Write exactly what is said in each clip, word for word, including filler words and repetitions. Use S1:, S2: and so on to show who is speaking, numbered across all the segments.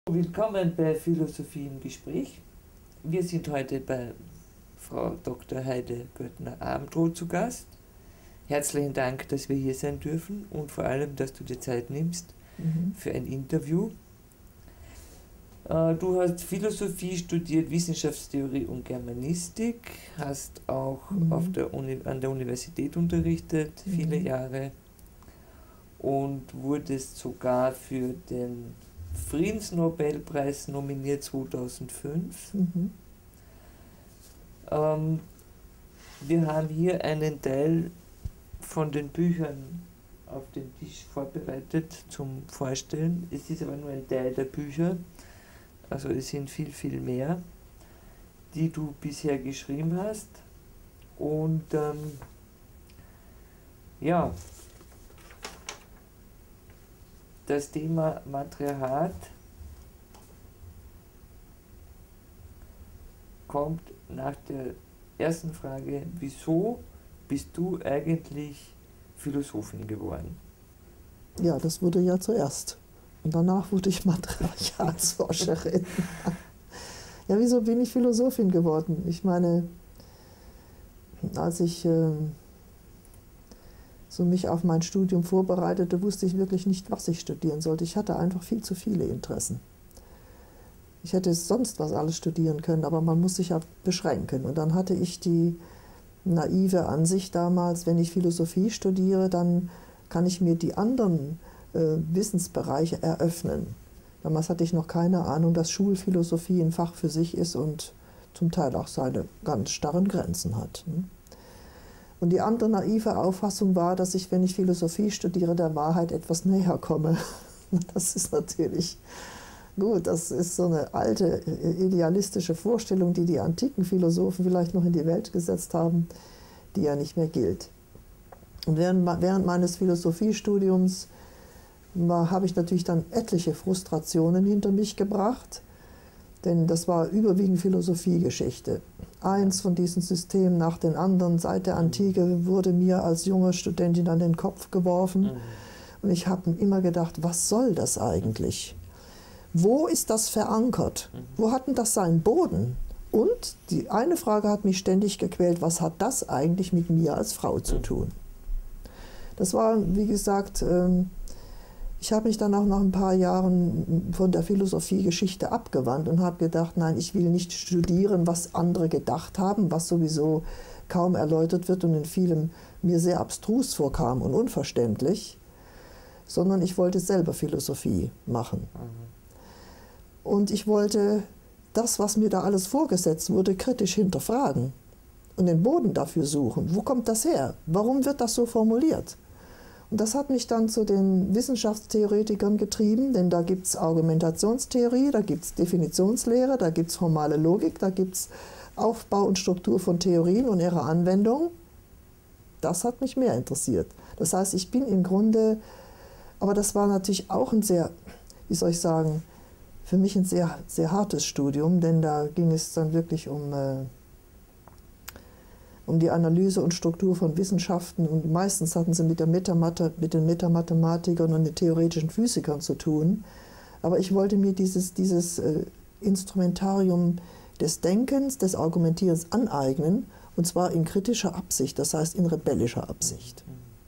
S1: Willkommen bei Philosophie im Gespräch. Wir sind heute bei Frau Doktor Heide Göttner-Abendroth zu Gast. Herzlichen Dank, dass wir hier sein dürfen und vor allem, dass du dir Zeit nimmst mhm. für ein Interview. Du hast Philosophie studiert, Wissenschaftstheorie und Germanistik, hast auch mhm. auf der Uni, an der Universität unterrichtet, mhm. viele Jahre, und wurdest sogar für den Friedensnobelpreis nominiert zweitausendfünf. Mhm. Ähm, wir haben hier einen Teil von den Büchern auf den Tisch vorbereitet zum Vorstellen. Es ist aber nur ein Teil der Bücher, also es sind viel, viel mehr, die du bisher geschrieben hast. Und ähm, ja, das Thema Matriarchat kommt nach der ersten Frage: Wieso bist du eigentlich Philosophin geworden?
S2: Ja, das wurde ja zuerst. Und danach wurde ich Matriarchatsforscherin. Ja, wieso bin ich Philosophin geworden? Ich meine, als ich äh, so mich auf mein Studium vorbereitete, wusste ich wirklich nicht, was ich studieren sollte. Ich hatte einfach viel zu viele Interessen. Ich hätte sonst was alles studieren können, aber man muss sich ja beschränken. Und dann hatte ich die naive Ansicht damals, wenn ich Philosophie studiere, dann kann ich mir die anderen äh, Wissensbereiche eröffnen. Damals hatte ich noch keine Ahnung, dass Schulphilosophie ein Fach für sich ist und zum Teil auch seine ganz starren Grenzen hat. Und die andere naive Auffassung war, dass ich, wenn ich Philosophie studiere, der Wahrheit etwas näher komme. Das ist natürlich gut, das ist so eine alte idealistische Vorstellung, die die antiken Philosophen vielleicht noch in die Welt gesetzt haben, die ja nicht mehr gilt. Und während, während meines Philosophiestudiums habe ich natürlich dann etliche Frustrationen hinter mich gebracht, denn das war überwiegend Philosophiegeschichte. Eins von diesen Systemen nach den anderen seit der Antike wurde mir als junge Studentin an den Kopf geworfen. Und ich habe immer gedacht, was soll das eigentlich? Wo ist das verankert? Wo hat denn das seinen Boden? Und die eine Frage hat mich ständig gequält: Was hat das eigentlich mit mir als Frau zu tun? Das war, wie gesagt, ich habe mich dann auch nach ein paar Jahren von der Philosophiegeschichte abgewandt und habe gedacht, nein, ich will nicht studieren, was andere gedacht haben, was sowieso kaum erläutert wird und in vielem mir sehr abstrus vorkam und unverständlich, sondern ich wollte selber Philosophie machen. Und ich wollte das, was mir da alles vorgesetzt wurde, kritisch hinterfragen und den Boden dafür suchen. Wo kommt das her? Warum wird das so formuliert? Und das hat mich dann zu den Wissenschaftstheoretikern getrieben, denn da gibt es Argumentationstheorie, da gibt es Definitionslehre, da gibt es formale Logik, da gibt es Aufbau und Struktur von Theorien und ihre Anwendung. Das hat mich mehr interessiert. Das heißt, ich bin im Grunde, aber das war natürlich auch ein sehr, wie soll ich sagen, für mich ein sehr, sehr hartes Studium, denn da ging es dann wirklich um, äh, um die Analyse und Struktur von Wissenschaften, und meistens hatten sie mit, der Metamathe, mit den Metamathematikern und den theoretischen Physikern zu tun. Aber ich wollte mir dieses, dieses äh, Instrumentarium des Denkens, des Argumentierens aneignen, und zwar in kritischer Absicht, das heißt in rebellischer Absicht.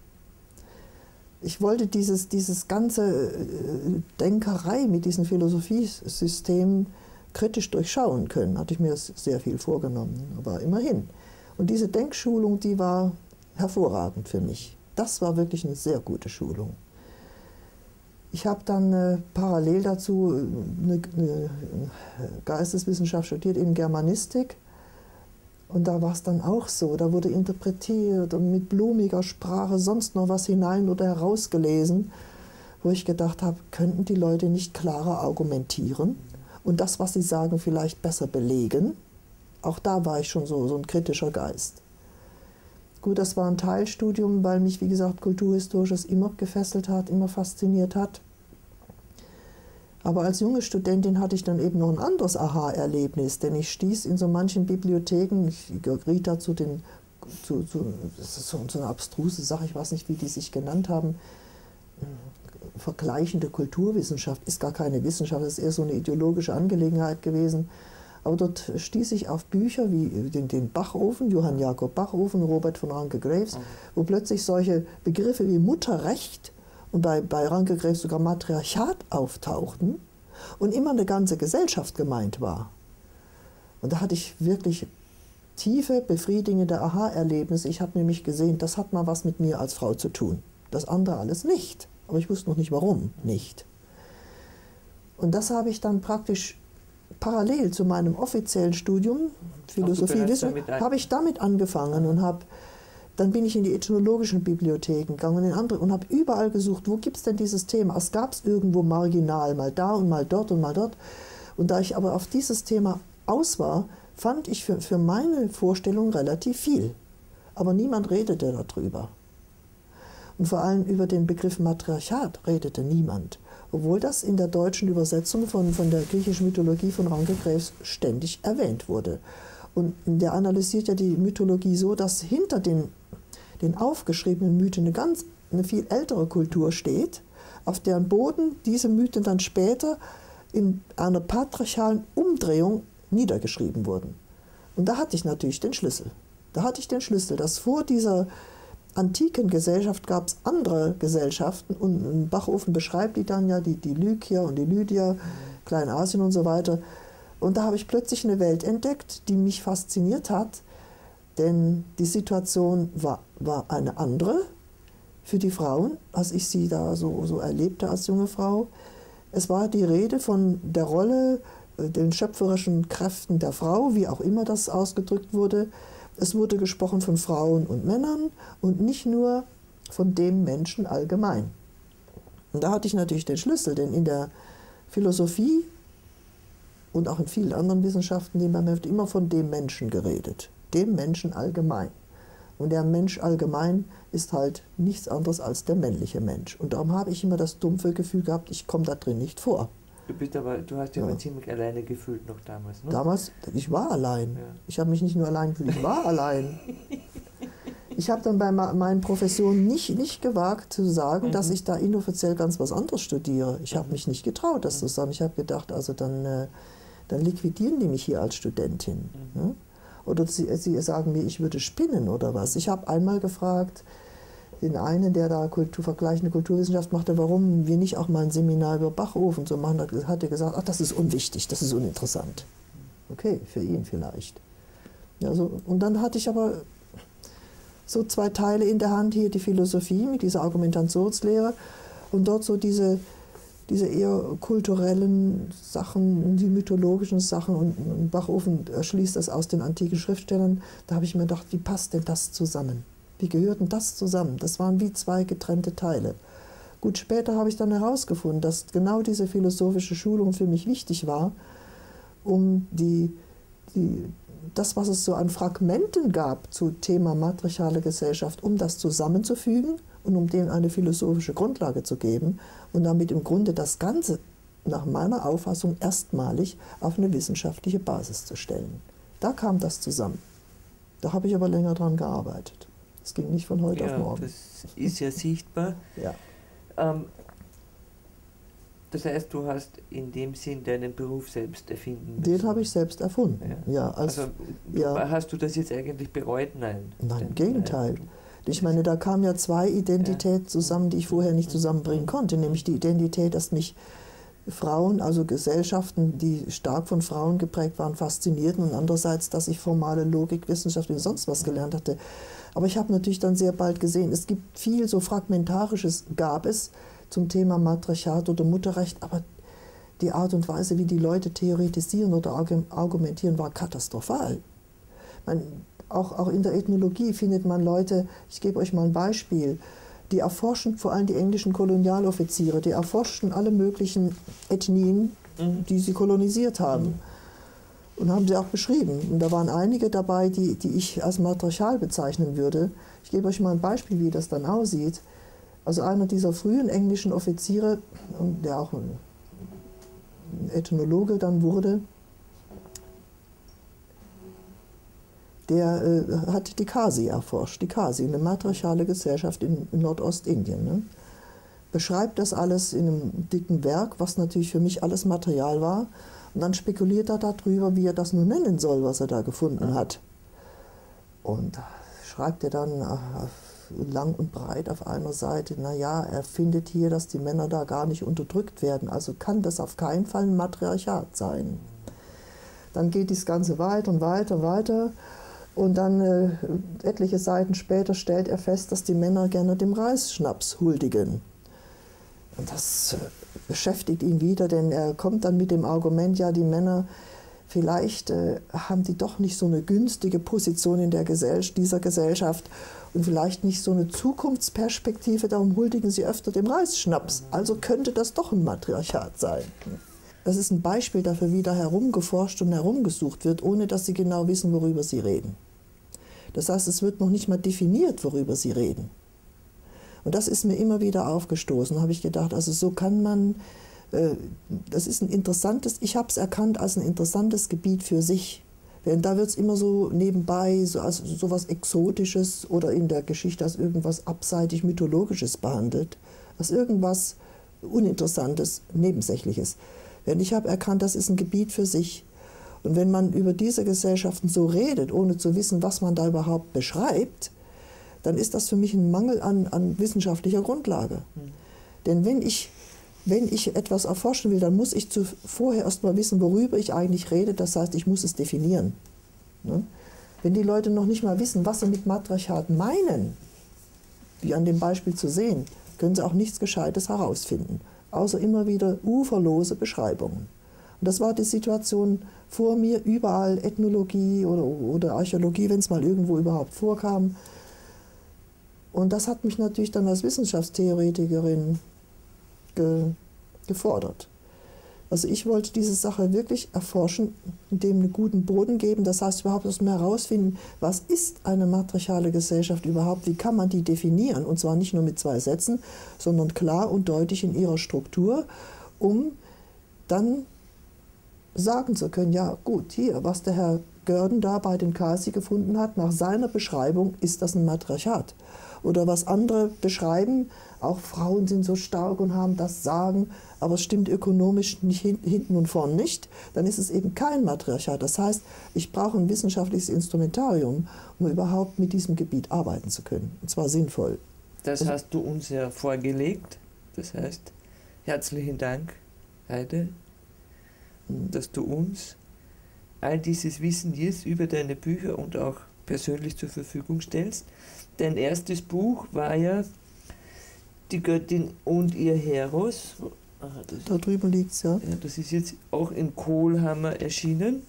S2: Ich wollte dieses, dieses ganze Denkerei mit diesen Philosophiesystemen kritisch durchschauen können. Hatte ich mir sehr viel vorgenommen, aber immerhin. Und diese Denkschulung, die war hervorragend für mich. Das war wirklich eine sehr gute Schulung. Ich habe dann äh, parallel dazu eine, eine Geisteswissenschaft studiert, in Germanistik. Und da war es dann auch so, da wurde interpretiert und mit blumiger Sprache sonst noch was hinein oder herausgelesen, wo ich gedacht habe, könnten die Leute nicht klarer argumentieren und das, was sie sagen, vielleicht besser belegen? Auch da war ich schon so, so ein kritischer Geist. Gut, das war ein Teilstudium, weil mich, wie gesagt, Kulturhistorisches immer gefesselt hat, immer fasziniert hat. Aber als junge Studentin hatte ich dann eben noch ein anderes Aha-Erlebnis, denn ich stieß in so manchen Bibliotheken, ich geriet da zu den, zu, zu, das ist so, so eine abstruse Sache, ich weiß nicht, wie die sich genannt haben, vergleichende Kulturwissenschaft, ist gar keine Wissenschaft, das ist eher so eine ideologische Angelegenheit gewesen. Aber dort stieß ich auf Bücher wie den, den Bachofen, Johann Jakob Bachofen, Robert von Ranke-Graves, mhm. wo plötzlich solche Begriffe wie Mutterrecht und bei, bei Ranke-Graves sogar Matriarchat auftauchten und immer eine ganze Gesellschaft gemeint war. Und da hatte ich wirklich tiefe, befriedigende Aha-Erlebnisse. Ich habe nämlich gesehen, das hat mal was mit mir als Frau zu tun. Das andere alles nicht. Aber ich wusste noch nicht, warum nicht. Und das habe ich dann praktisch parallel zu meinem offiziellen Studium, Philosophiewissenschaft, habe ich damit angefangen und habe, dann bin ich in die ethnologischen Bibliotheken gegangen in andere, und habe überall gesucht, wo gibt es denn dieses Thema. Es gab es irgendwo marginal, mal da und mal dort und mal dort. Und da ich aber auf dieses Thema aus war, fand ich für, für meine Vorstellung relativ viel. Aber niemand redete darüber. Und vor allem über den Begriff Matriarchat redete niemand. Obwohl das in der deutschen Übersetzung von, von der griechischen Mythologie von Ranke-Graves ständig erwähnt wurde. Und der analysiert ja die Mythologie so, dass hinter den, den aufgeschriebenen Mythen eine ganz eine viel ältere Kultur steht, auf deren Boden diese Mythen dann später in einer patriarchalen Umdrehung niedergeschrieben wurden. Und da hatte ich natürlich den Schlüssel. Da hatte ich den Schlüssel, dass vor dieser antiken Gesellschaft gab es andere Gesellschaften, und Bachofen beschreibt die dann ja, die, die Lykier und die Lydier, Kleinasien und so weiter. Und da habe ich plötzlich eine Welt entdeckt, die mich fasziniert hat, denn die Situation war, war eine andere für die Frauen, als ich sie da so, so erlebte als junge Frau. Es war die Rede von der Rolle, den schöpferischen Kräften der Frau, wie auch immer das ausgedrückt wurde. Es wurde gesprochen von Frauen und Männern und nicht nur von dem Menschen allgemein. Und da hatte ich natürlich den Schlüssel, denn in der Philosophie und auch in vielen anderen Wissenschaften, die man wird immer von dem Menschen geredet, dem Menschen allgemein. Und der Mensch allgemein ist halt nichts anderes als der männliche Mensch. Und darum habe ich immer das dumpfe Gefühl gehabt, ich komme da drin nicht vor.
S1: Du bist aber, du hast dich ja. aber ziemlich alleine gefühlt noch damals, ne?
S2: Damals, ich war allein. Ja. Ich habe mich nicht nur allein gefühlt, ich war allein. Ich habe dann bei meinen Professionen nicht, nicht gewagt zu sagen, mhm. dass ich da inoffiziell ganz was anderes studiere. Ich mhm. habe mich nicht getraut, das mhm. zu sagen. Ich habe gedacht, also dann, äh, dann liquidieren die mich hier als Studentin. Mhm. Ne? Oder sie, sie sagen mir, ich würde spinnen oder was. Ich habe einmal gefragt, den einen, der da Kultur, vergleichende Kulturwissenschaft machte, warum wir nicht auch mal ein Seminar über Bachofen so machen, hat, hat er gesagt, ach, das ist unwichtig, das ist uninteressant. Okay, für ihn vielleicht. Ja, so, und dann hatte ich aber so zwei Teile in der Hand, hier die Philosophie mit dieser Argumentationslehre und dort so diese, diese eher kulturellen Sachen, die mythologischen Sachen, und, und Bachofen schließt das aus den antiken Schriftstellern. Da habe ich mir gedacht, wie passt denn das zusammen? Wie gehörten das zusammen? Das waren wie zwei getrennte Teile. Gut, später habe ich dann herausgefunden, dass genau diese philosophische Schulung für mich wichtig war, um die, die, das, was es so an Fragmenten gab zu Thema matriarchale Gesellschaft, um das zusammenzufügen und um dem eine philosophische Grundlage zu geben und damit im Grunde das Ganze nach meiner Auffassung erstmalig auf eine wissenschaftliche Basis zu stellen. Da kam das zusammen. Da habe ich aber länger dran gearbeitet. Das ging nicht von heute
S1: ja,
S2: auf morgen.
S1: Das ist ja sichtbar.
S2: Ja.
S1: Ähm, das heißt, du hast in dem Sinn deinen Beruf selbst erfinden müssen.
S2: Den habe ich selbst erfunden. Ja. Ja, als,
S1: also
S2: ja.
S1: Hast du das jetzt eigentlich bereut? Nein.
S2: Nein, im Gegenteil. Ich meine, da kamen ja zwei Identitäten zusammen, die ich vorher nicht zusammenbringen konnte. Nämlich die Identität, dass mich Frauen, also Gesellschaften, die stark von Frauen geprägt waren, faszinierten, und andererseits, dass ich formale Logik, Wissenschaft und sonst was gelernt hatte. Aber ich habe natürlich dann sehr bald gesehen, es gibt viel so Fragmentarisches, gab es zum Thema Matriarchat oder Mutterrecht, aber die Art und Weise, wie die Leute theoretisieren oder argumentieren, war katastrophal. Man, auch, auch in der Ethnologie findet man Leute, ich gebe euch mal ein Beispiel, die erforschen, vor allem die englischen Kolonialoffiziere, die erforschten alle möglichen Ethnien, mhm. die sie kolonisiert haben. Mhm. Und haben sie auch beschrieben. Und da waren einige dabei, die, die ich als matriarchal bezeichnen würde. Ich gebe euch mal ein Beispiel, wie das dann aussieht. Also einer dieser frühen englischen Offiziere, der auch ein Ethnologe dann wurde, der äh, hat die Khasi erforscht. Die Khasi, eine matriarchale Gesellschaft in, in Nordostindien. Ne? beschreibt das alles in einem dicken Werk, was natürlich für mich alles Material war. Und dann spekuliert er darüber, wie er das nun nennen soll, was er da gefunden hat. Und schreibt er dann lang und breit auf einer Seite, naja, er findet hier, dass die Männer da gar nicht unterdrückt werden. Also kann das auf keinen Fall ein Matriarchat sein. Dann geht das Ganze weiter und weiter, weiter. Und dann äh, etliche Seiten später stellt er fest, dass die Männer gerne dem Reisschnaps huldigen. Und das äh, beschäftigt ihn wieder, denn er kommt dann mit dem Argument, ja, die Männer, vielleicht äh, haben die doch nicht so eine günstige Position in der Gesell dieser Gesellschaft und vielleicht nicht so eine Zukunftsperspektive, darum huldigen sie öfter dem Reisschnaps. Also könnte das doch ein Matriarchat sein. Das ist ein Beispiel dafür, wie da herumgeforscht und herumgesucht wird, ohne dass sie genau wissen, worüber sie reden. Das heißt, es wird noch nicht mal definiert, worüber sie reden. Und das ist mir immer wieder aufgestoßen. Da habe ich gedacht, also so kann man, äh, das ist ein interessantes, ich habe es erkannt als ein interessantes Gebiet für sich. Denn da wird es immer so nebenbei, so als so was Exotisches oder in der Geschichte als irgendwas abseitig Mythologisches behandelt, als irgendwas Uninteressantes, Nebensächliches. Denn ich habe erkannt, das ist ein Gebiet für sich. Und wenn man über diese Gesellschaften so redet, ohne zu wissen, was man da überhaupt beschreibt, dann ist das für mich ein Mangel an, an wissenschaftlicher Grundlage. Mhm. Denn wenn ich, wenn ich etwas erforschen will, dann muss ich zu, vorher erst mal wissen, worüber ich eigentlich rede. Das heißt, ich muss es definieren. Ne? Wenn die Leute noch nicht mal wissen, was sie mit Matriarchat meinen, wie an dem Beispiel zu sehen, können sie auch nichts Gescheites herausfinden. Außer immer wieder uferlose Beschreibungen. Und das war die Situation vor mir, überall Ethnologie oder, oder Archäologie, wenn es mal irgendwo überhaupt vorkam. Und das hat mich natürlich dann als Wissenschaftstheoretikerin ge, gefordert. Also ich wollte diese Sache wirklich erforschen, dem einen guten Boden geben, das heißt überhaupt erst mal herausfinden, was ist eine matriarchale Gesellschaft überhaupt, wie kann man die definieren, und zwar nicht nur mit zwei Sätzen, sondern klar und deutlich in ihrer Struktur, um dann sagen zu können, ja gut, hier, was der Herr Görden da bei den Kasi gefunden hat, nach seiner Beschreibung ist das ein Matriarchat. Oder was andere beschreiben, auch Frauen sind so stark und haben das Sagen, aber es stimmt ökonomisch nicht hinten und vorn nicht, dann ist es eben kein Matriarchat. Das heißt, ich brauche ein wissenschaftliches Instrumentarium, um überhaupt mit diesem Gebiet arbeiten zu können, und zwar sinnvoll.
S1: Das hast du uns ja vorgelegt, das heißt, herzlichen Dank, Heide, dass du uns all dieses Wissen jetzt über deine Bücher und auch persönlich zur Verfügung stellst. Dein erstes Buch war ja Die Göttin und ihr Heros. Aha, das
S2: da drüben liegt es, ja.
S1: ja. Das ist jetzt auch in Kohlhammer erschienen.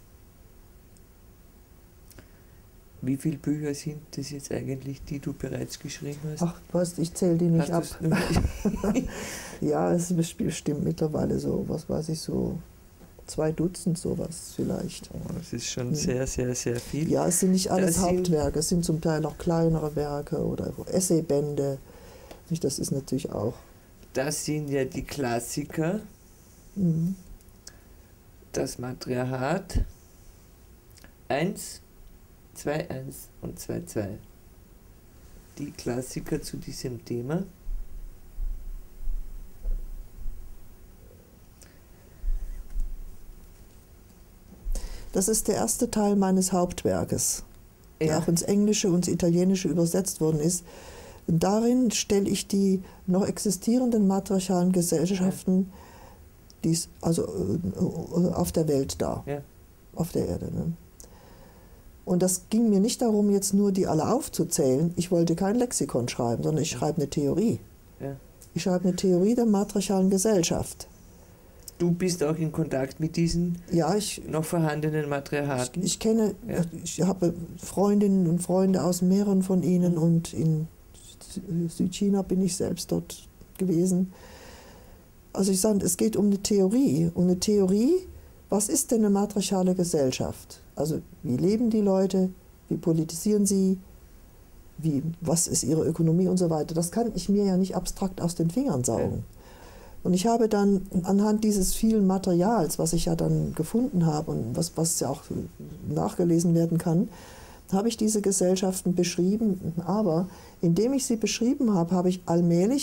S1: Wie viele Bücher sind das jetzt eigentlich, die du bereits geschrieben hast?
S2: Ach, weißt, ich zähle die nicht
S1: hast
S2: ab. Ja, es ist bestimmt mittlerweile so, was weiß ich, so zwei Dutzend sowas vielleicht.
S1: Oh, das ist schon hm. sehr, sehr, sehr viel.
S2: Ja, es sind nicht alles
S1: das
S2: Hauptwerke, es sind zum Teil auch kleinere Werke oder Essaybände. Das ist natürlich auch.
S1: Das sind ja die Klassiker.
S2: Mhm.
S1: Das Matriarchat eins, zwei eins und zwei zwei. Die Klassiker zu diesem Thema.
S2: Das ist der erste Teil meines Hauptwerkes, ja. Der auch ins Englische und ins Italienische übersetzt worden ist. Darin stelle ich die noch existierenden matriarchalen Gesellschaften, die's, also auf der Welt dar,
S1: ja.
S2: Auf der Erde. Ne? Und das ging mir nicht darum, jetzt nur die alle aufzuzählen. Ich wollte kein Lexikon schreiben, sondern ich schreibe eine Theorie.
S1: Ja.
S2: Ich schreibe eine Theorie der matriarchalen Gesellschaft.
S1: Du bist auch in Kontakt mit diesen
S2: ja, ich,
S1: noch vorhandenen Matriarchaten?
S2: Ich, ich kenne, ja. ich habe Freundinnen und Freunde aus mehreren von ihnen mhm. und in Südchina bin ich selbst dort gewesen. Also ich sage, es geht um eine Theorie. Um eine Theorie, was ist denn eine matriarchale Gesellschaft? Also wie leben die Leute, wie politisieren sie, wie, was ist ihre Ökonomie und so weiter. Das kann ich mir ja nicht abstrakt aus den Fingern saugen. Ja. Und ich habe dann anhand dieses vielen Materials, was ich ja dann gefunden habe und was, was ja auch nachgelesen werden kann, habe ich diese Gesellschaften beschrieben. Aber indem ich sie beschrieben habe, habe ich allmählich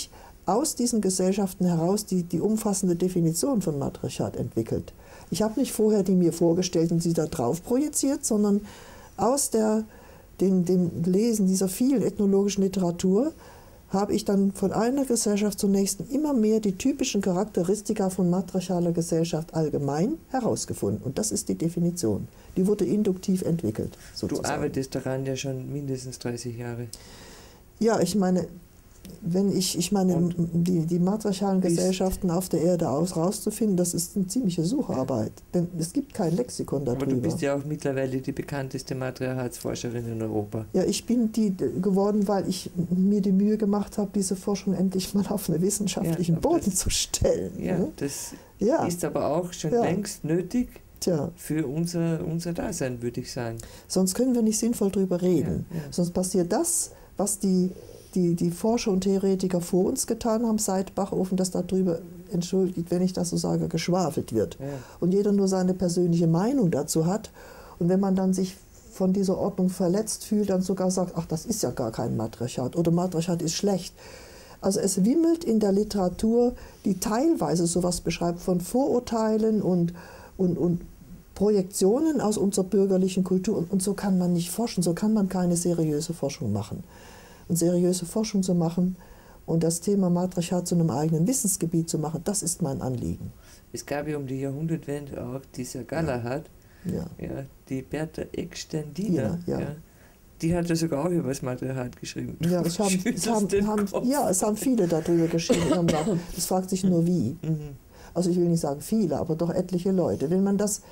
S2: aus diesen Gesellschaften heraus die, die umfassende Definition von Matriarchat entwickelt. Ich habe nicht vorher die mir vorgestellt und sie da drauf projiziert, sondern aus der, dem, dem Lesen dieser vielen ethnologischen Literatur habe ich dann von einer Gesellschaft zur nächsten immer mehr die typischen Charakteristika von matriarchaler Gesellschaft allgemein herausgefunden. Und das ist die Definition. Die wurde induktiv entwickelt, sozusagen.
S1: Du arbeitest daran ja schon mindestens dreißig Jahre.
S2: Ja, ich meine, wenn ich, ich meine, die, die matriarchalen Gesellschaften auf der Erde aus, rauszufinden, das ist eine ziemliche Sucharbeit. Ja. Denn es gibt kein Lexikon darüber.
S1: Aber du bist ja auch mittlerweile die bekannteste Matriarchatsforscherin in Europa.
S2: Ja, ich bin die geworden, weil ich mir die Mühe gemacht habe, diese Forschung endlich mal auf einen wissenschaftlichen ja, Boden
S1: das,
S2: zu stellen.
S1: Ja,
S2: ne?
S1: das
S2: ja.
S1: ist aber auch schon
S2: ja.
S1: längst nötig
S2: Tja.
S1: für unser, unser Dasein, würde ich sagen.
S2: Sonst können wir nicht sinnvoll drüber reden.
S1: Ja, ja.
S2: Sonst passiert das, was die Die, die Forscher und Theoretiker vor uns getan haben, seit Bachofen, dass darüber, entschuldigt, wenn ich das so sage, geschwafelt wird.
S1: Ja.
S2: Und jeder nur seine persönliche Meinung dazu hat. Und wenn man dann sich von dieser Ordnung verletzt fühlt, dann sogar sagt, ach, das ist ja gar kein Matriarchat oder Matriarchat ist schlecht. Also es wimmelt in der Literatur, die teilweise sowas beschreibt von Vorurteilen und, und, und Projektionen aus unserer bürgerlichen Kultur. Und, und so kann man nicht forschen, so kann man keine seriöse Forschung machen. Und seriöse Forschung zu machen und das Thema Matriarchat zu einem eigenen Wissensgebiet zu machen, das ist mein Anliegen.
S1: Es gab ja um die Jahrhundertwende auch dieser Galahad,
S2: ja.
S1: Ja, die Bertha Eckstein-Diener,
S2: ja, ja.
S1: ja, die hat ja sogar auch über das Matriarchat geschrieben.
S2: Ja, es haben, es haben, haben, ja, es haben viele darüber geschrieben. Es fragt sich nur wie.
S1: Mhm.
S2: Also ich will nicht sagen viele, aber doch etliche Leute. Wenn man das,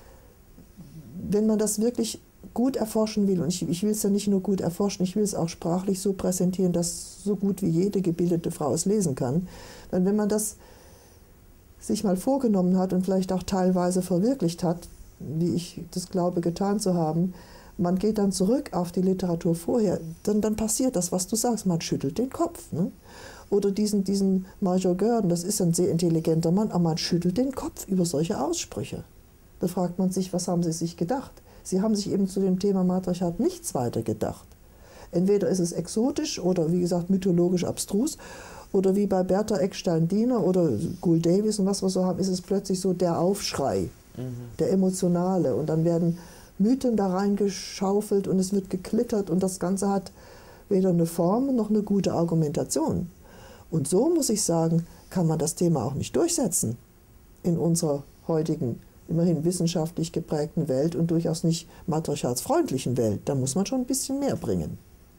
S2: wenn man das wirklich gut erforschen will, und ich, ich will es ja nicht nur gut erforschen, ich will es auch sprachlich so präsentieren, dass so gut wie jede gebildete Frau es lesen kann. Denn wenn man das sich mal vorgenommen hat und vielleicht auch teilweise verwirklicht hat, wie ich das glaube getan zu haben, man geht dann zurück auf die Literatur vorher, dann, dann passiert das, was du sagst, man schüttelt den Kopf. Ne? Oder diesen, diesen Major Gurdon, das ist ein sehr intelligenter Mann, aber man schüttelt den Kopf über solche Aussprüche. Da fragt man sich, was haben sie sich gedacht? Sie haben sich eben zu dem Thema Matriarchat nichts weiter gedacht. Entweder ist es exotisch oder, wie gesagt, mythologisch abstrus, oder wie bei Bertha Eckstein-Diener oder Gould Davis und was wir so haben, ist es plötzlich so der Aufschrei, mhm. der emotionale. Und dann werden Mythen da reingeschaufelt und es wird geklittert und das Ganze hat weder eine Form noch eine gute Argumentation. Und so, muss ich sagen, kann man das Thema auch nicht durchsetzen in unserer heutigen immerhin wissenschaftlich geprägten Welt und durchaus nicht matriarchatsfreundlichen Welt. Da muss man schon ein bisschen mehr bringen.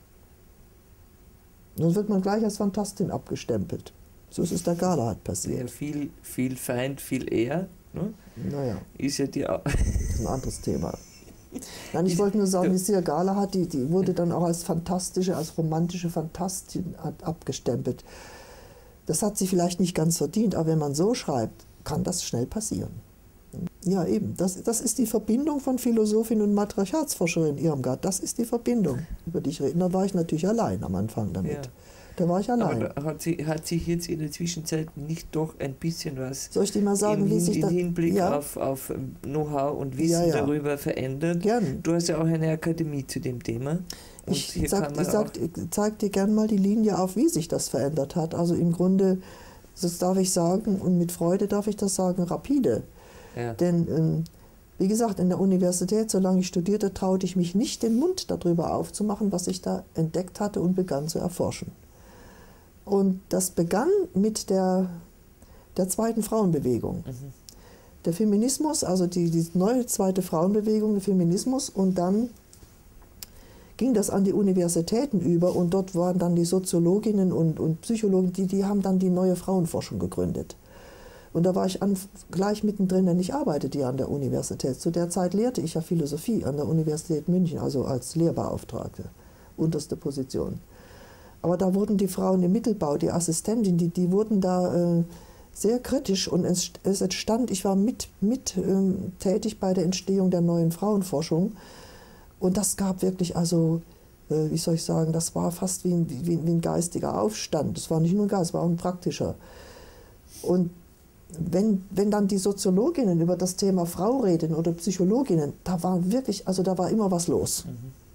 S2: Sonst wird man gleich als Fantastin abgestempelt. So ist es der Galahad passiert.
S1: Ja, viel, viel Feind, viel eher. Ne?
S2: Naja.
S1: Ist ja die.
S2: Das ist ein anderes Thema. Nein, ich wollte nur sagen, die Sir Galahad, die, die wurde dann auch als fantastische, als romantische Fantastin abgestempelt. Das hat sie vielleicht nicht ganz verdient, aber wenn man so schreibt, kann das schnell passieren. Ja, eben. Das, das ist die Verbindung von Philosophin und Matriarchatsforscherin Irmgard. Das ist die Verbindung, über die ich rede. Da war ich natürlich allein am Anfang damit. Ja. Da war ich allein.
S1: Aber hat, sie, hat sich jetzt in der Zwischenzeit nicht doch ein bisschen was
S2: Soll ich dir mal sagen,
S1: im,
S2: wie sich
S1: im
S2: das,
S1: Hinblick
S2: ja.
S1: auf, auf Know-how und Wissen
S2: ja, ja.
S1: darüber verändert?
S2: Gern.
S1: Du hast ja auch eine Akademie zu dem Thema. Und
S2: ich ich zeige dir gerne mal die Linie auf, wie sich das verändert hat. Also im Grunde, das darf ich sagen, und mit Freude darf ich das sagen, rapide. Ja. Denn, ähm, wie gesagt, in der Universität, solange ich studierte, traute ich mich nicht, den Mund darüber aufzumachen, was ich da entdeckt hatte und begann zu erforschen. Und das begann mit der, der zweiten Frauenbewegung. Mhm. Der Feminismus, also die, die neue zweite Frauenbewegung, der Feminismus, und dann ging das an die Universitäten über und dort waren dann die Soziologinnen und, und Psychologen, die, die haben dann die neue Frauenforschung gegründet. Und da war ich an, gleich mittendrin, denn ich arbeitete ja an der Universität. Zu der Zeit lehrte ich ja Philosophie an der Universität München, also als Lehrbeauftragte, unterste Position. Aber da wurden die Frauen im Mittelbau, die Assistentinnen, die, die wurden da äh, sehr kritisch und es, es entstand, ich war mit, mit ähm, tätig bei der Entstehung der neuen Frauenforschung und das gab wirklich, also, äh, wie soll ich sagen, das war fast wie ein, wie, wie ein geistiger Aufstand. Es war nicht nur ein Geist, es war auch ein praktischer. Und Wenn, wenn dann die Soziologinnen über das Thema Frau reden oder Psychologinnen, da war wirklich, also da war immer was los. Mhm.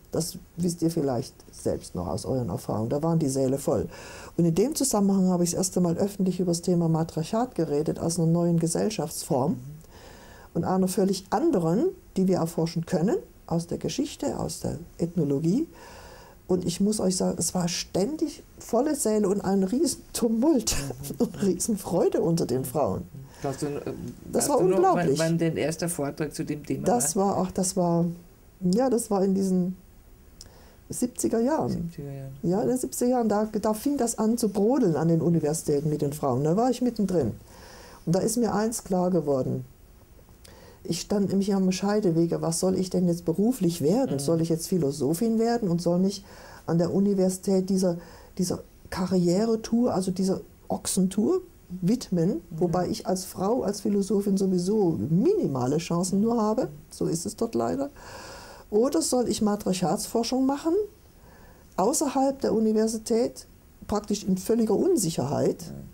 S2: Das wisst ihr vielleicht selbst noch aus euren Erfahrungen. Da waren die Säle voll. Und in dem Zusammenhang habe ich das erste Mal öffentlich über das Thema Matriarchat geredet, als einer neuen Gesellschaftsform. Mhm. Und einer völlig anderen, die wir erforschen können, aus der Geschichte, aus der Ethnologie. Und ich muss euch sagen, es war ständig volle Säle und ein Riesentumult mhm. und Riesenfreude unter den Frauen.
S1: Du, äh,
S2: das war unglaublich.
S1: Noch, wann, wann dein erster Vortrag zu dem Thema
S2: das war? Auch, das war, ja, das war in diesen siebziger Jahren.
S1: siebziger Jahren.
S2: Ja, in den siebziger Jahren, da, da fing das an zu brodeln an den Universitäten mit den Frauen. Da war ich mittendrin. Und da ist mir eins klar geworden. Ich stand nämlich am Scheidewege, was soll ich denn jetzt beruflich werden? Mhm. Soll ich jetzt Philosophin werden und soll mich an der Universität dieser, dieser Karrieretour, also dieser Ochsentour widmen, mhm. wobei ich als Frau, als Philosophin sowieso minimale Chancen nur habe, so ist es dort leider. Oder soll ich Matriarchatsforschung machen, außerhalb der Universität, praktisch in völliger Unsicherheit,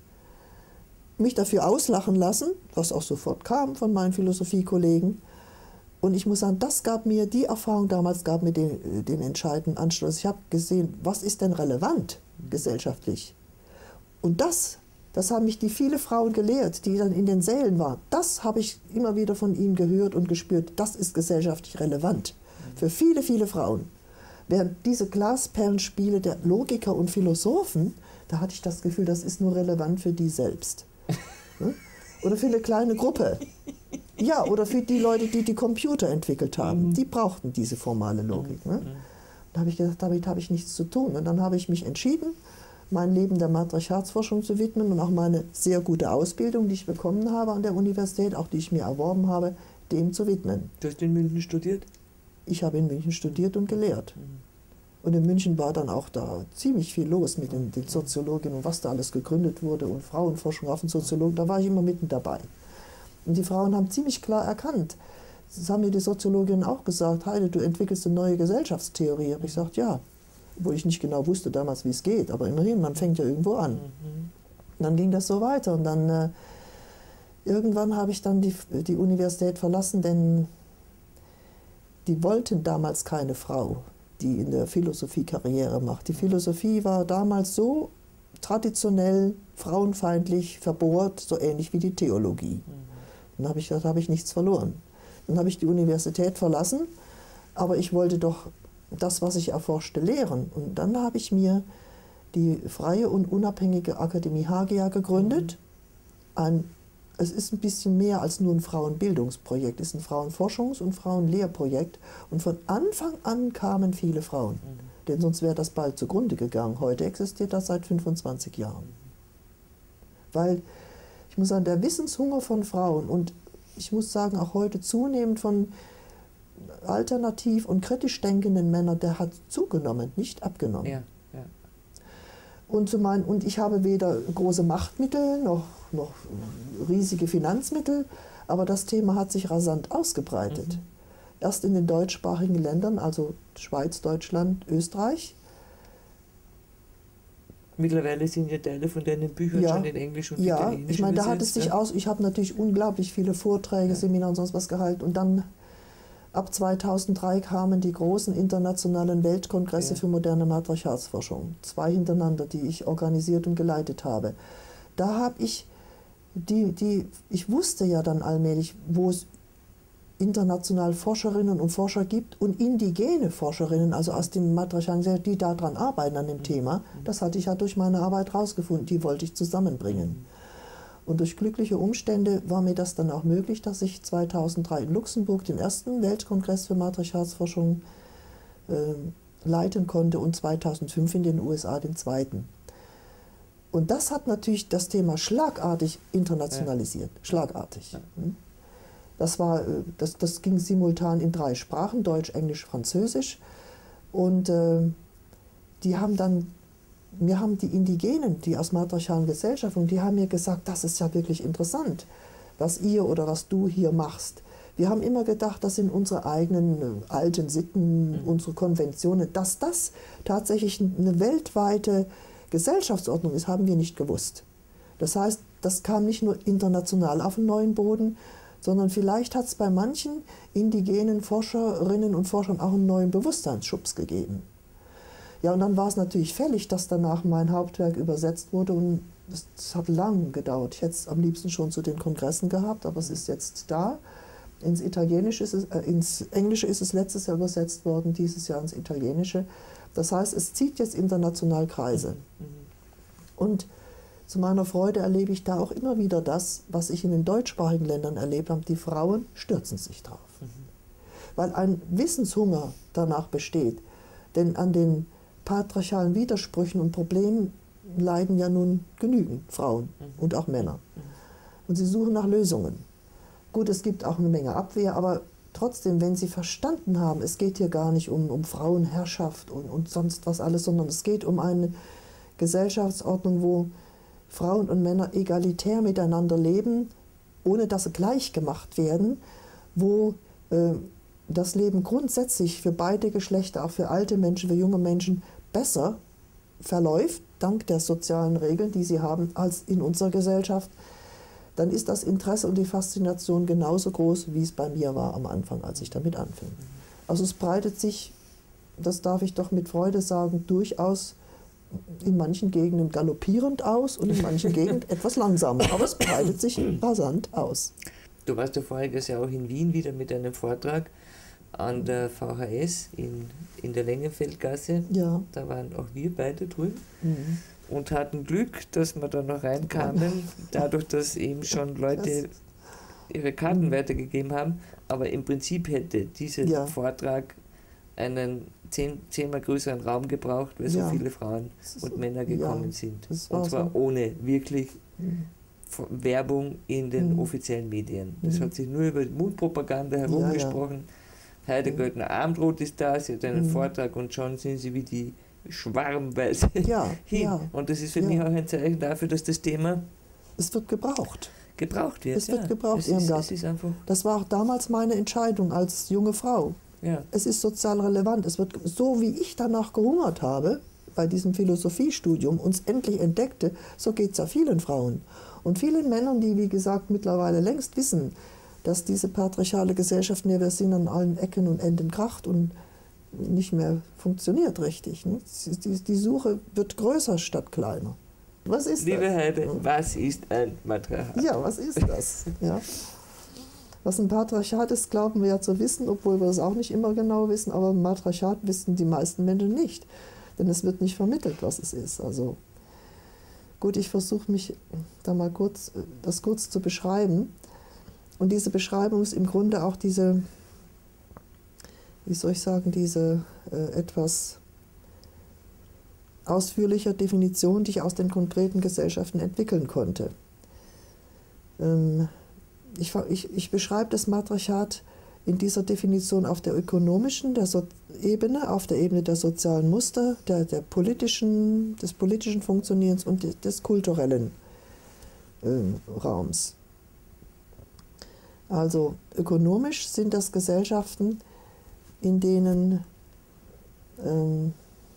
S2: mhm. mich dafür auslachen lassen, was auch sofort kam von meinen Philosophiekollegen. Und ich muss sagen, das gab mir, die Erfahrung damals gab mir den, den entscheidenden Anstoß. Ich habe gesehen, was ist denn relevant gesellschaftlich? Und das, das haben mich die viele Frauen gelehrt, die dann in den Sälen waren. Das habe ich immer wieder von ihnen gehört und gespürt, das ist gesellschaftlich relevant. Für viele, viele Frauen. Während diese Glasperlenspiele der Logiker und Philosophen, da hatte ich das Gefühl, das ist nur relevant für die selbst. Oder für eine kleine Gruppe. Ja, oder für die Leute, die die Computer entwickelt haben. Die brauchten diese formale Logik. Ne? Da habe ich gedacht, damit habe ich nichts zu tun. Und dann habe ich mich entschieden, mein Leben der Matriarchatsforschung zu widmen und auch meine sehr gute Ausbildung, die ich bekommen habe an der Universität, auch die ich mir erworben habe, dem zu widmen.
S1: Du hast in München studiert?
S2: Ich habe in München studiert und gelehrt. Und in München war dann auch da ziemlich viel los mit den, den Soziologinnen und was da alles gegründet wurde und Frauenforschung auf den Soziologen, da war ich immer mitten dabei. Und die Frauen haben ziemlich klar erkannt, das haben mir die Soziologinnen auch gesagt, Heide, du entwickelst eine neue Gesellschaftstheorie. Habe ich gesagt, ja, obwohl ich nicht genau wusste damals, wie es geht, aber immerhin, man fängt ja irgendwo an. Und dann ging das so weiter und dann äh, irgendwann habe ich dann die, die Universität verlassen, denn die wollten damals keine Frau, die in der Philosophie Karriere macht. Die Philosophie war damals so traditionell, frauenfeindlich, verbohrt, so ähnlich wie die Theologie. Dann habe ich gesagt, da habe ich nichts verloren. Dann habe ich die Universität verlassen, aber ich wollte doch das, was ich erforschte, lehren. Und dann habe ich mir die freie und unabhängige Akademie Hagia gegründet. Ein Es ist ein bisschen mehr als nur ein Frauenbildungsprojekt. Es ist ein Frauenforschungs- und Frauenlehrprojekt. Und von Anfang an kamen viele Frauen. Mhm. Denn sonst wäre das bald zugrunde gegangen. Heute existiert das seit fünfundzwanzig Jahren. Mhm. Weil, ich muss sagen, der Wissenshunger von Frauen und ich muss sagen, auch heute zunehmend von alternativ und kritisch denkenden Männern, der hat zugenommen, nicht abgenommen.
S1: Ja, ja.
S2: Und, zu meinen, und ich habe weder große Machtmittel noch, noch riesige Finanzmittel, aber das Thema hat sich rasant ausgebreitet. Mhm. Erst in den deutschsprachigen Ländern, also Schweiz, Deutschland, Österreich.
S1: Mittlerweile sind ja Teile von deinen Büchern
S2: ja,
S1: schon in Englisch und
S2: ja,
S1: Italienisch.
S2: Ich meine, da hat es sich aus. Ich habe natürlich unglaublich viele Vorträge, ja. Seminare und sonst was gehalten. Und dann ab zweitausenddrei kamen die großen internationalen Weltkongresse ja. für moderne Matriarchatsforschung. Zwei hintereinander, die ich organisiert und geleitet habe. Da habe ich die, die, ich wusste ja dann allmählich, wo es international Forscherinnen und Forscher gibt und indigene Forscherinnen, also aus den Matriarchaten, die daran arbeiten an dem Thema. Das hatte ich ja durch meine Arbeit rausgefunden, die wollte ich zusammenbringen. Und durch glückliche Umstände war mir das dann auch möglich, dass ich zweitausenddrei in Luxemburg den ersten Weltkongress für Matriarchatsforschung äh, leiten konnte und zweitausendfünf in den U S A den zweiten. Und das hat natürlich das Thema schlagartig internationalisiert. Ja. Schlagartig. Ja. Das, war, das, das ging simultan in drei Sprachen, Deutsch, Englisch, Französisch. Und äh, die haben dann, mir haben die Indigenen, die aus matriarchalen Gesellschaften, die haben mir gesagt, das ist ja wirklich interessant, was ihr oder was du hier machst. Wir haben immer gedacht, das sind unsere eigenen äh, alten Sitten, mhm. unsere Konventionen. Dass das tatsächlich eine weltweite Gesellschaftsordnung ist, haben wir nicht gewusst. Das heißt, das kam nicht nur international auf den neuen Boden, sondern vielleicht hat es bei manchen indigenen Forscherinnen und Forschern auch einen neuen Bewusstseinsschubs gegeben. Ja, und dann war es natürlich fällig, dass danach mein Hauptwerk übersetzt wurde und es hat lang gedauert. Ich hätte es am liebsten schon zu den Kongressen gehabt, aber es ist jetzt da. Ins Italienische ist es, äh, ins Englische ist es letztes Jahr übersetzt worden, dieses Jahr ins Italienische. Das heißt, es zieht jetzt international Kreise. Mhm. Und zu meiner Freude erlebe ich da auch immer wieder das, was ich in den deutschsprachigen Ländern erlebt habe. Die Frauen stürzen sich drauf. Mhm. Weil ein Wissenshunger danach besteht. Denn an den patriarchalen Widersprüchen und Problemen leiden ja nun genügend Frauen mhm. und auch Männer. Mhm. Und sie suchen nach Lösungen. Gut, es gibt auch eine Menge Abwehr, aber trotzdem, wenn sie verstanden haben, es geht hier gar nicht um, um Frauenherrschaft und, und sonst was alles, sondern es geht um eine Gesellschaftsordnung, wo Frauen und Männer egalitär miteinander leben, ohne dass sie gleich gemacht werden, wo äh, das Leben grundsätzlich für beide Geschlechter, auch für alte Menschen, für junge Menschen, besser verläuft, dank der sozialen Regeln, die sie haben, als in unserer Gesellschaft, dann ist das Interesse und die Faszination genauso groß, wie es bei mir war am Anfang, als ich damit anfing. Also es breitet sich, das darf ich doch mit Freude sagen, durchaus in manchen Gegenden galoppierend aus und in manchen Gegenden etwas langsamer, aber es breitet sich rasant aus.
S1: Du warst ja voriges Jahr auch in Wien wieder mit einem Vortrag an der V H S in, in der Längenfeldgasse. Ja. Da waren auch wir beide drüben. Mhm. Und hatten Glück, dass wir da noch reinkamen, dadurch, dass eben schon Leute ihre Karten weitergegeben haben. Aber im Prinzip hätte dieser ja. Vortrag einen zehn, zehnmal größeren Raum gebraucht, weil ja. so viele Frauen und Männer gekommen ja, sind. Und zwar so. ohne wirklich mhm. Werbung in den mhm. offiziellen Medien. Das mhm. hat sich nur über Mundpropaganda herumgesprochen. Ja, ja. Heide mhm. Göttner Abendrot ist da, sie hat einen mhm. Vortrag und schon sind sie wie die schwarmweise
S2: ja,
S1: hin. Ja, und das ist für ja. mich auch ein Zeichen dafür, dass das Thema
S2: es wird gebraucht.
S1: Gebraucht wird.
S2: Es wird
S1: ja.
S2: gebraucht,
S1: es ist, es ist einfach
S2: das war auch damals meine Entscheidung als junge Frau.
S1: Ja.
S2: Es ist sozial relevant. Es wird, so wie ich danach gehungert habe, bei diesem Philosophiestudium, uns endlich entdeckte, so geht es ja vielen Frauen. Und vielen Männern, die, wie gesagt, mittlerweile längst wissen, dass diese patriarchale Gesellschaft, in der wir sind, an allen Ecken und Enden kracht und nicht mehr funktioniert richtig. Ne? Die, die Suche wird größer statt kleiner. Was ist
S1: Liebe
S2: das?
S1: Heide, was ist ein Matriarchat?
S2: Ja, was ist das? Ja. Was ein Patriarchat ist, glauben wir ja zu wissen, obwohl wir das auch nicht immer genau wissen, aber ein Matriarchat wissen die meisten Menschen nicht. Denn es wird nicht vermittelt, was es ist. Also gut, ich versuche mich da mal kurz, das kurz zu beschreiben. Und diese Beschreibung ist im Grunde auch diese, wie soll ich sagen, diese äh, etwas ausführliche Definition, die ich aus den konkreten Gesellschaften entwickeln konnte. Ähm, ich, ich, ich beschreibe das Matriarchat in dieser Definition auf der ökonomischen der so Ebene, auf der Ebene der sozialen Muster, der, der politischen, des politischen Funktionierens und des, des kulturellen äh, Raums. Also ökonomisch sind das Gesellschaften, in denen, ähm,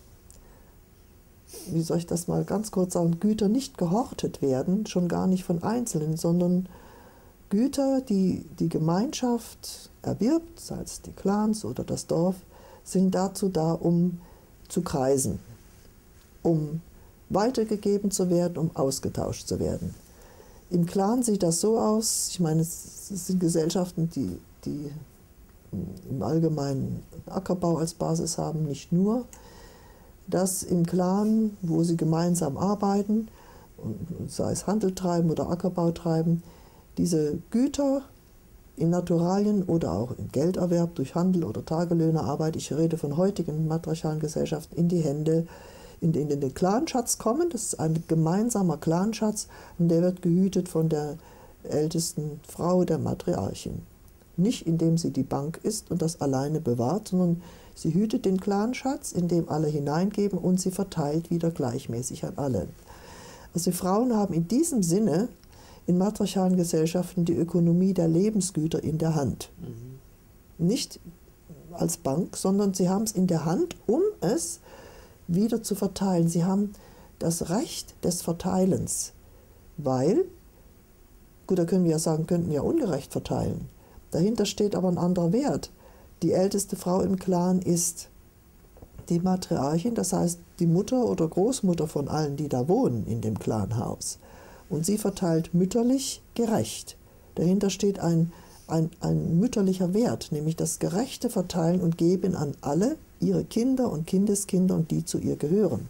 S2: wie soll ich das mal ganz kurz sagen, Güter nicht gehortet werden, schon gar nicht von Einzelnen, sondern Güter, die die Gemeinschaft erwirbt, sei es die Clans oder das Dorf, sind dazu da, um zu kreisen, um weitergegeben zu werden, um ausgetauscht zu werden. Im Clan sieht das so aus, ich meine, es sind Gesellschaften, die, die im Allgemeinen Ackerbau als Basis haben, nicht nur, dass im Clan, wo sie gemeinsam arbeiten, sei es Handel treiben oder Ackerbau treiben, diese Güter in Naturalien oder auch in Gelderwerb durch Handel oder Tagelöhnerarbeit, ich rede von heutigen matriarchalen Gesellschaften, in die Hände, in den, in den Clanschatz kommen. Das ist ein gemeinsamer Clanschatz und der wird gehütet von der ältesten Frau der Matriarchin. Nicht indem sie die Bank ist und das alleine bewahrt, sondern sie hütet den Clanschatz, indem alle hineingeben und sie verteilt wieder gleichmäßig an alle. Also die Frauen haben in diesem Sinne in matriarchalen Gesellschaften die Ökonomie der Lebensgüter in der Hand. Mhm. Nicht als Bank, sondern sie haben es in der Hand, um es wieder zu verteilen. Sie haben das Recht des Verteilens, weil Gut, da können wir ja sagen, könnten ja ungerecht verteilen. Dahinter steht aber ein anderer Wert. Die älteste Frau im Clan ist die Matriarchin, das heißt die Mutter oder Großmutter von allen, die da wohnen in dem Clanhaus. Und sie verteilt mütterlich gerecht. Dahinter steht ein, ein, ein mütterlicher Wert, nämlich das gerechte Verteilen und Geben an alle ihre Kinder und Kindeskinder und die zu ihr gehören.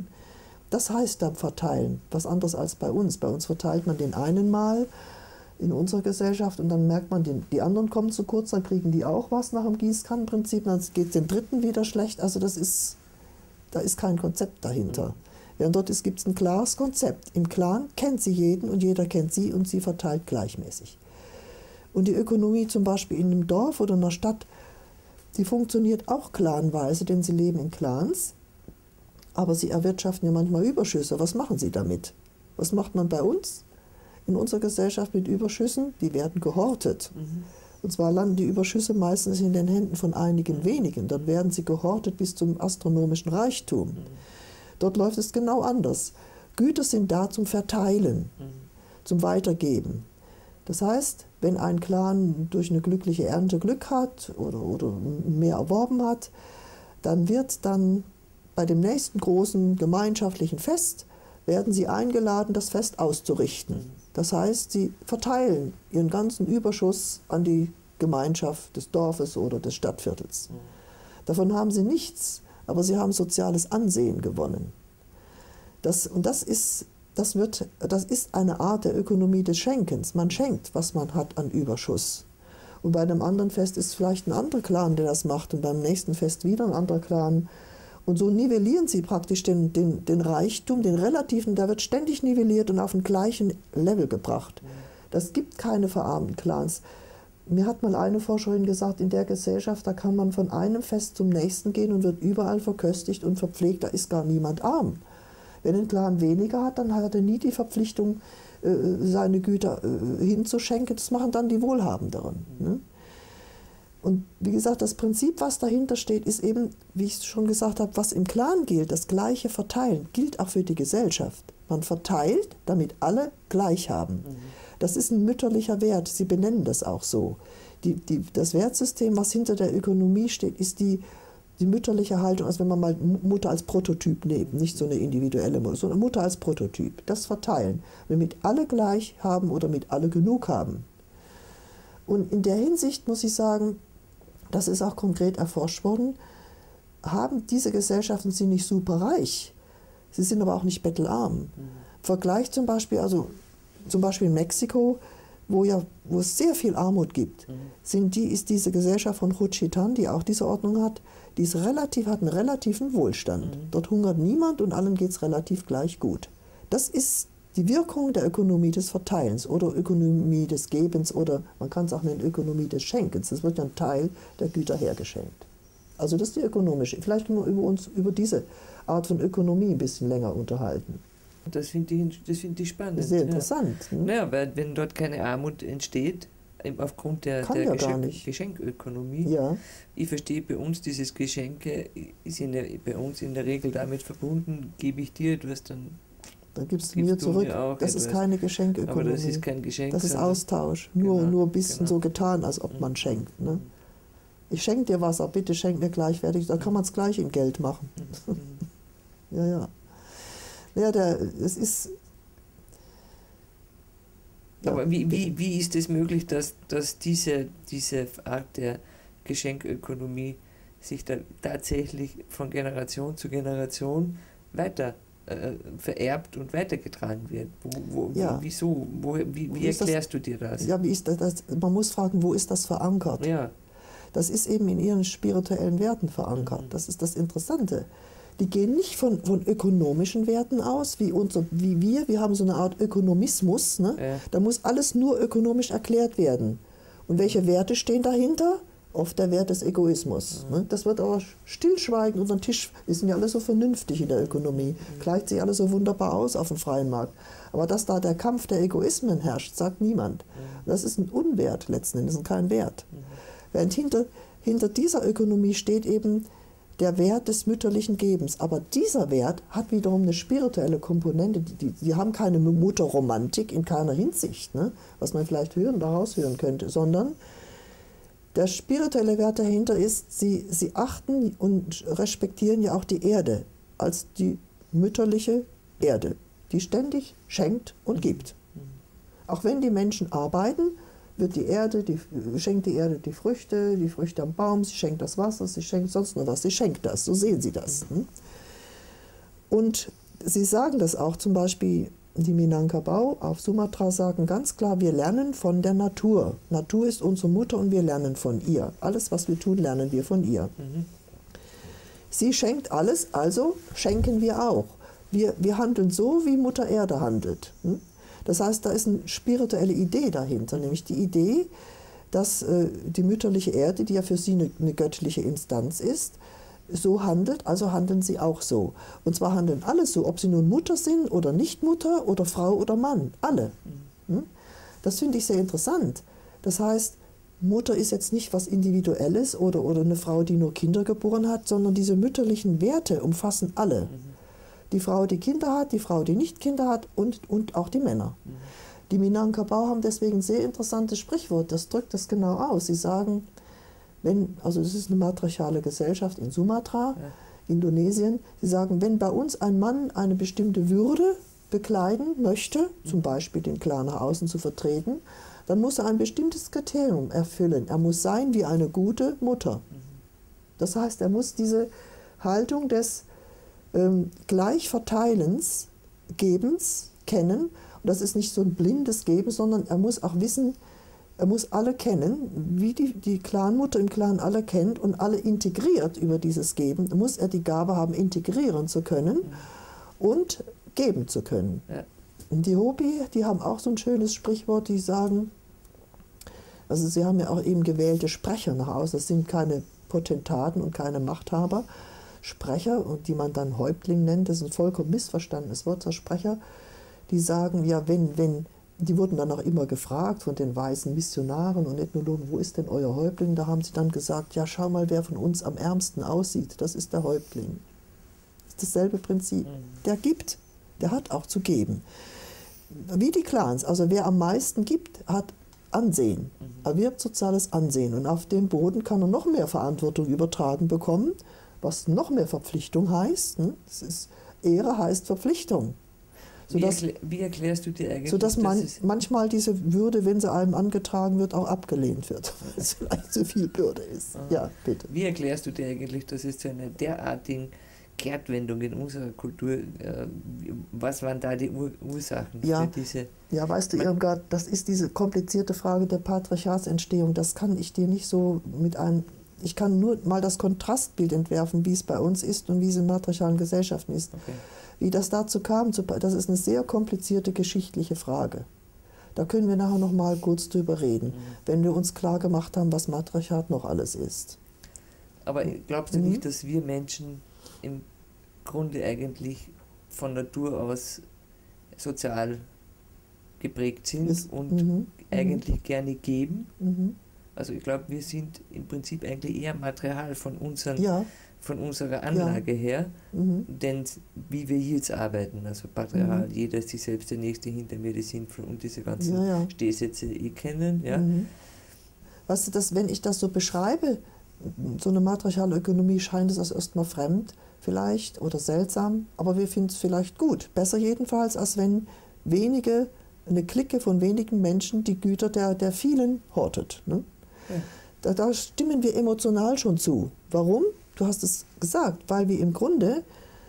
S2: Das heißt dann verteilen, was anderes als bei uns. Bei uns verteilt man den einen mal in unserer Gesellschaft und dann merkt man, die anderen kommen zu kurz, dann kriegen die auch was nach dem Gießkannenprinzip, dann geht es den Dritten wieder schlecht. Also das ist, da ist kein Konzept dahinter. Mhm. Während dort gibt es ein klares Konzept. Im Clan kennt sie jeden und jeder kennt sie und sie verteilt gleichmäßig. Und die Ökonomie zum Beispiel in einem Dorf oder einer Stadt, die funktioniert auch clanweise, denn sie leben in Clans, aber sie erwirtschaften ja manchmal Überschüsse. Was machen sie damit? Was macht man bei uns in unserer Gesellschaft mit Überschüssen? Die werden gehortet. Mhm. Und zwar landen die Überschüsse meistens in den Händen von einigen mhm. wenigen. Dann werden sie gehortet bis zum astronomischen Reichtum. Mhm. Dort läuft es genau anders. Güter sind da zum Verteilen, mhm. zum Weitergeben. Das heißt, wenn ein Clan durch eine glückliche Ernte Glück hat oder, oder mehr erworben hat, dann wird dann bei dem nächsten großen gemeinschaftlichen Fest, werden sie eingeladen, das Fest auszurichten. Mhm. Das heißt, sie verteilen ihren ganzen Überschuss an die Gemeinschaft des Dorfes oder des Stadtviertels. Mhm. Davon haben sie nichts, aber sie haben soziales Ansehen gewonnen. Das, und das ist, das, wird, das ist eine Art der Ökonomie des Schenkens. Man schenkt, was man hat an Überschuss. Und bei einem anderen Fest ist vielleicht ein anderer Clan, der das macht, und beim nächsten Fest wieder ein anderer Clan. Und so nivellieren sie praktisch den, den, den Reichtum, den relativen, der wird ständig nivelliert und auf den gleichen Level gebracht. Das gibt keine verarmten Clans. Mir hat mal eine Forscherin gesagt, in der Gesellschaft, da kann man von einem Fest zum nächsten gehen und wird überall verköstigt und verpflegt, da ist gar niemand arm. Wenn ein Clan weniger hat, dann hat er nie die Verpflichtung, seine Güter hinzuschenken. Das machen dann die Wohlhabenderen. Ne? Und wie gesagt, das Prinzip, was dahinter steht, ist eben, wie ich schon gesagt habe, was im Clan gilt, das gleiche Verteilen, gilt auch für die Gesellschaft. Man verteilt, damit alle gleich haben. Das ist ein mütterlicher Wert, Sie benennen das auch so. Die, die, das Wertsystem, was hinter der Ökonomie steht, ist die, die mütterliche Haltung, also wenn man mal Mutter als Prototyp nimmt, nicht so eine individuelle Mutter, sondern Mutter als Prototyp, das Verteilen, damit alle gleich haben oder mit alle genug haben. Und in der Hinsicht muss ich sagen, das ist auch konkret erforscht worden, haben diese Gesellschaften sind nicht super reich, sie sind aber auch nicht bettelarm. Mhm. Vergleich zum Beispiel, also zum Beispiel in Mexiko, wo, ja, wo es sehr viel Armut gibt, mhm. sind die, ist diese Gesellschaft von Juchitán, die auch diese Ordnung hat, die ist relativ, hat einen relativen Wohlstand. Mhm. Dort hungert niemand und allen geht es relativ gleich gut. Das ist die Wirkung der Ökonomie des Verteilens oder Ökonomie des Gebens oder man kann es auch nennen Ökonomie des Schenkens. Das wird ja ein Teil der Güter hergeschenkt. Also das ist die ökonomische. Vielleicht können wir über uns über diese Art von Ökonomie ein bisschen länger unterhalten.
S1: Das finde ich, das find ich spannend.
S2: Sehr interessant.
S1: Ja.
S2: Ne?
S1: Naja, weil wenn dort keine Armut entsteht, aufgrund der, der
S2: ja
S1: Geschenk, Geschenkökonomie,
S2: ja.
S1: ich verstehe bei uns, dieses Geschenke ist in der, bei uns in der Regel damit verbunden, gebe ich dir etwas, dann
S2: Dann gibst du mir zurück.
S1: Mir
S2: das
S1: etwas.
S2: ist keine Geschenkökonomie.
S1: Aber das ist kein Geschenk.
S2: Das ist Austausch. Nur,
S1: genau,
S2: nur ein bisschen
S1: genau.
S2: so getan, als ob man schenkt. Ne? Ich schenke dir was, aber bitte schenk mir gleichwertig. Dann kann man es gleich in Geld machen. ja, ja. Ja, der, es ist...
S1: Ja. Aber wie, wie, wie ist es möglich, dass, dass diese, diese Art der Geschenkökonomie sich da tatsächlich von Generation zu Generation weiter äh, vererbt und weitergetragen wird? Wo, wo,
S2: ja.
S1: wie, wieso? Wo, wie wie erklärst das, du dir das?
S2: Ja, wie ist das, das? Man muss fragen, wo ist das verankert?
S1: Ja.
S2: Das ist eben in ihren spirituellen Werten verankert. Mhm. Das ist das Interessante. Die gehen nicht von, von ökonomischen Werten aus, wie, unser, wie wir. Wir haben so eine Art Ökonomismus. Ne? Ja. Da muss alles nur ökonomisch erklärt werden. Und welche Werte stehen dahinter? Oft der Wert des Egoismus. Mhm. Ne? Das wird aber stillschweigend unter den Tisch. Wir sind ja alle so vernünftig in der Ökonomie. Mhm. Gleicht sich alles so wunderbar aus auf dem freien Markt. Aber dass da der Kampf der Egoismen herrscht, sagt niemand. Mhm. Das ist ein Unwert letzten Endes und kein Wert. Mhm. Während hinter, hinter dieser Ökonomie steht eben der Wert des mütterlichen Gebens. Aber dieser Wert hat wiederum eine spirituelle Komponente. Die, die, die haben keine Mutterromantik in keiner Hinsicht, ne? Was man vielleicht hören, daraus hören könnte, sondern der spirituelle Wert dahinter ist, sie, sie achten und respektieren ja auch die Erde als die mütterliche Erde, die ständig schenkt und gibt. Auch wenn die Menschen arbeiten, wird die Erde, die, schenkt die Erde die Früchte, die Früchte am Baum, sie schenkt das Wasser, sie schenkt sonst noch was, sie schenkt das, so sehen sie das. Und sie sagen das auch, zum Beispiel die Minangkabau auf Sumatra sagen ganz klar, wir lernen von der Natur. Natur ist unsere Mutter und wir lernen von ihr. Alles, was wir tun, lernen wir von ihr. Mhm. Sie schenkt alles, also schenken wir auch. Wir, wir handeln so, wie Mutter Erde handelt. Das heißt, da ist eine spirituelle Idee dahinter, nämlich die Idee, dass äh, die mütterliche Erde, die ja für sie eine, eine göttliche Instanz ist, so handelt, also handeln sie auch so. Und zwar handeln alle so, ob sie nun Mutter sind oder nicht Mutter oder Frau oder Mann, alle. Mhm. Das finde ich sehr interessant. Das heißt, Mutter ist jetzt nicht was Individuelles oder, oder eine Frau, die nur Kinder geboren hat, sondern diese mütterlichen Werte umfassen alle. Mhm. Die Frau, die Kinder hat, die Frau, die nicht Kinder hat und, und auch die Männer. Mhm. Die Minangkabau haben deswegen ein sehr interessantes Sprichwort, das drückt das genau aus. Sie sagen, wenn, also das ist eine matriarchale Gesellschaft in Sumatra, ja. Indonesien, sie sagen, wenn bei uns ein Mann eine bestimmte Würde bekleiden möchte, mhm. zum Beispiel den Clan nach außen zu vertreten, dann muss er ein bestimmtes Kriterium erfüllen. Er muss sein wie eine gute Mutter. Mhm. Das heißt, er muss diese Haltung des ähm, Gleichverteilens, Gebens kennen. Und das ist nicht so ein blindes Geben, sondern er muss auch wissen, er muss alle kennen, wie die, die Clanmutter im Clan alle kennt und alle integriert über dieses Geben, muss er die Gabe haben, integrieren zu können mhm. und geben zu können. Ja. Und die Hopi, die haben auch so ein schönes Sprichwort, die sagen, also sie haben ja auch eben gewählte Sprecher nach außen, das sind keine Potentaten und keine Machthaber, Sprecher, und die man dann Häuptling nennt, das ist ein vollkommen missverstandenes Wort, der Sprecher, die sagen, ja, wenn, wenn, die wurden dann auch immer gefragt von den weißen Missionaren und Ethnologen, wo ist denn euer Häuptling? Da haben sie dann gesagt, ja, schau mal, wer von uns am ärmsten aussieht, das ist der Häuptling. Das ist dasselbe Prinzip. Der gibt, der hat auch zu geben. Wie die Clans, also wer am meisten gibt, hat Ansehen, erwirbt soziales Ansehen, und auf dem Boden kann er noch mehr Verantwortung übertragen bekommen, was noch mehr Verpflichtung heißt. Das ist, Ehre heißt Verpflichtung.
S1: Sodass, wie, erklär, wie erklärst du dir eigentlich,
S2: sodass man, manchmal diese Würde, wenn sie einem angetragen wird, auch abgelehnt wird, weil es vielleicht zu viel Bürde ist.
S1: Aha.
S2: Ja, bitte.
S1: Wie erklärst du dir eigentlich, dass es zu einer derartigen Kehrtwendung in unserer Kultur, äh, was waren da die Ur Ursachen
S2: ja,
S1: für diese...
S2: Ja, weißt du, Irmgard, das ist diese komplizierte Frage der Patriarchatsentstehung, das kann ich dir nicht so mit einem... Ich kann nur mal das Kontrastbild entwerfen, wie es bei uns ist und wie es in matriarchalen Gesellschaften ist. Okay. Wie das dazu kam, das ist eine sehr komplizierte geschichtliche Frage. Da können wir nachher noch mal kurz drüber reden, mhm. wenn wir uns klar gemacht haben, was Matriarchat noch alles ist.
S1: Aber glaubst du mhm. nicht, dass wir Menschen im Grunde eigentlich von Natur aus sozial geprägt sind ist, und mhm. eigentlich mhm. gerne geben? Mhm. Also ich glaube, wir sind im Prinzip eigentlich eher Material von, unseren, ja. von unserer Anlage ja. her, mhm. denn wie wir jetzt arbeiten, also patriarchal, mhm. jeder ist sich selbst, der Nächste hinter mir, die Sinnvoll und diese ganzen ja, ja. Stehsätze eh kennen. Ja.
S2: Mhm. Weißt du, dass, wenn ich das so beschreibe, so eine matriarchale Ökonomie, scheint es als erstmal fremd vielleicht oder seltsam, aber wir finden es vielleicht gut. Besser jedenfalls, als wenn wenige, eine Clique von wenigen Menschen die Güter der, der vielen hortet. Ne? Ja. Da, da stimmen wir emotional schon zu. Warum? Du hast es gesagt, weil wir im Grunde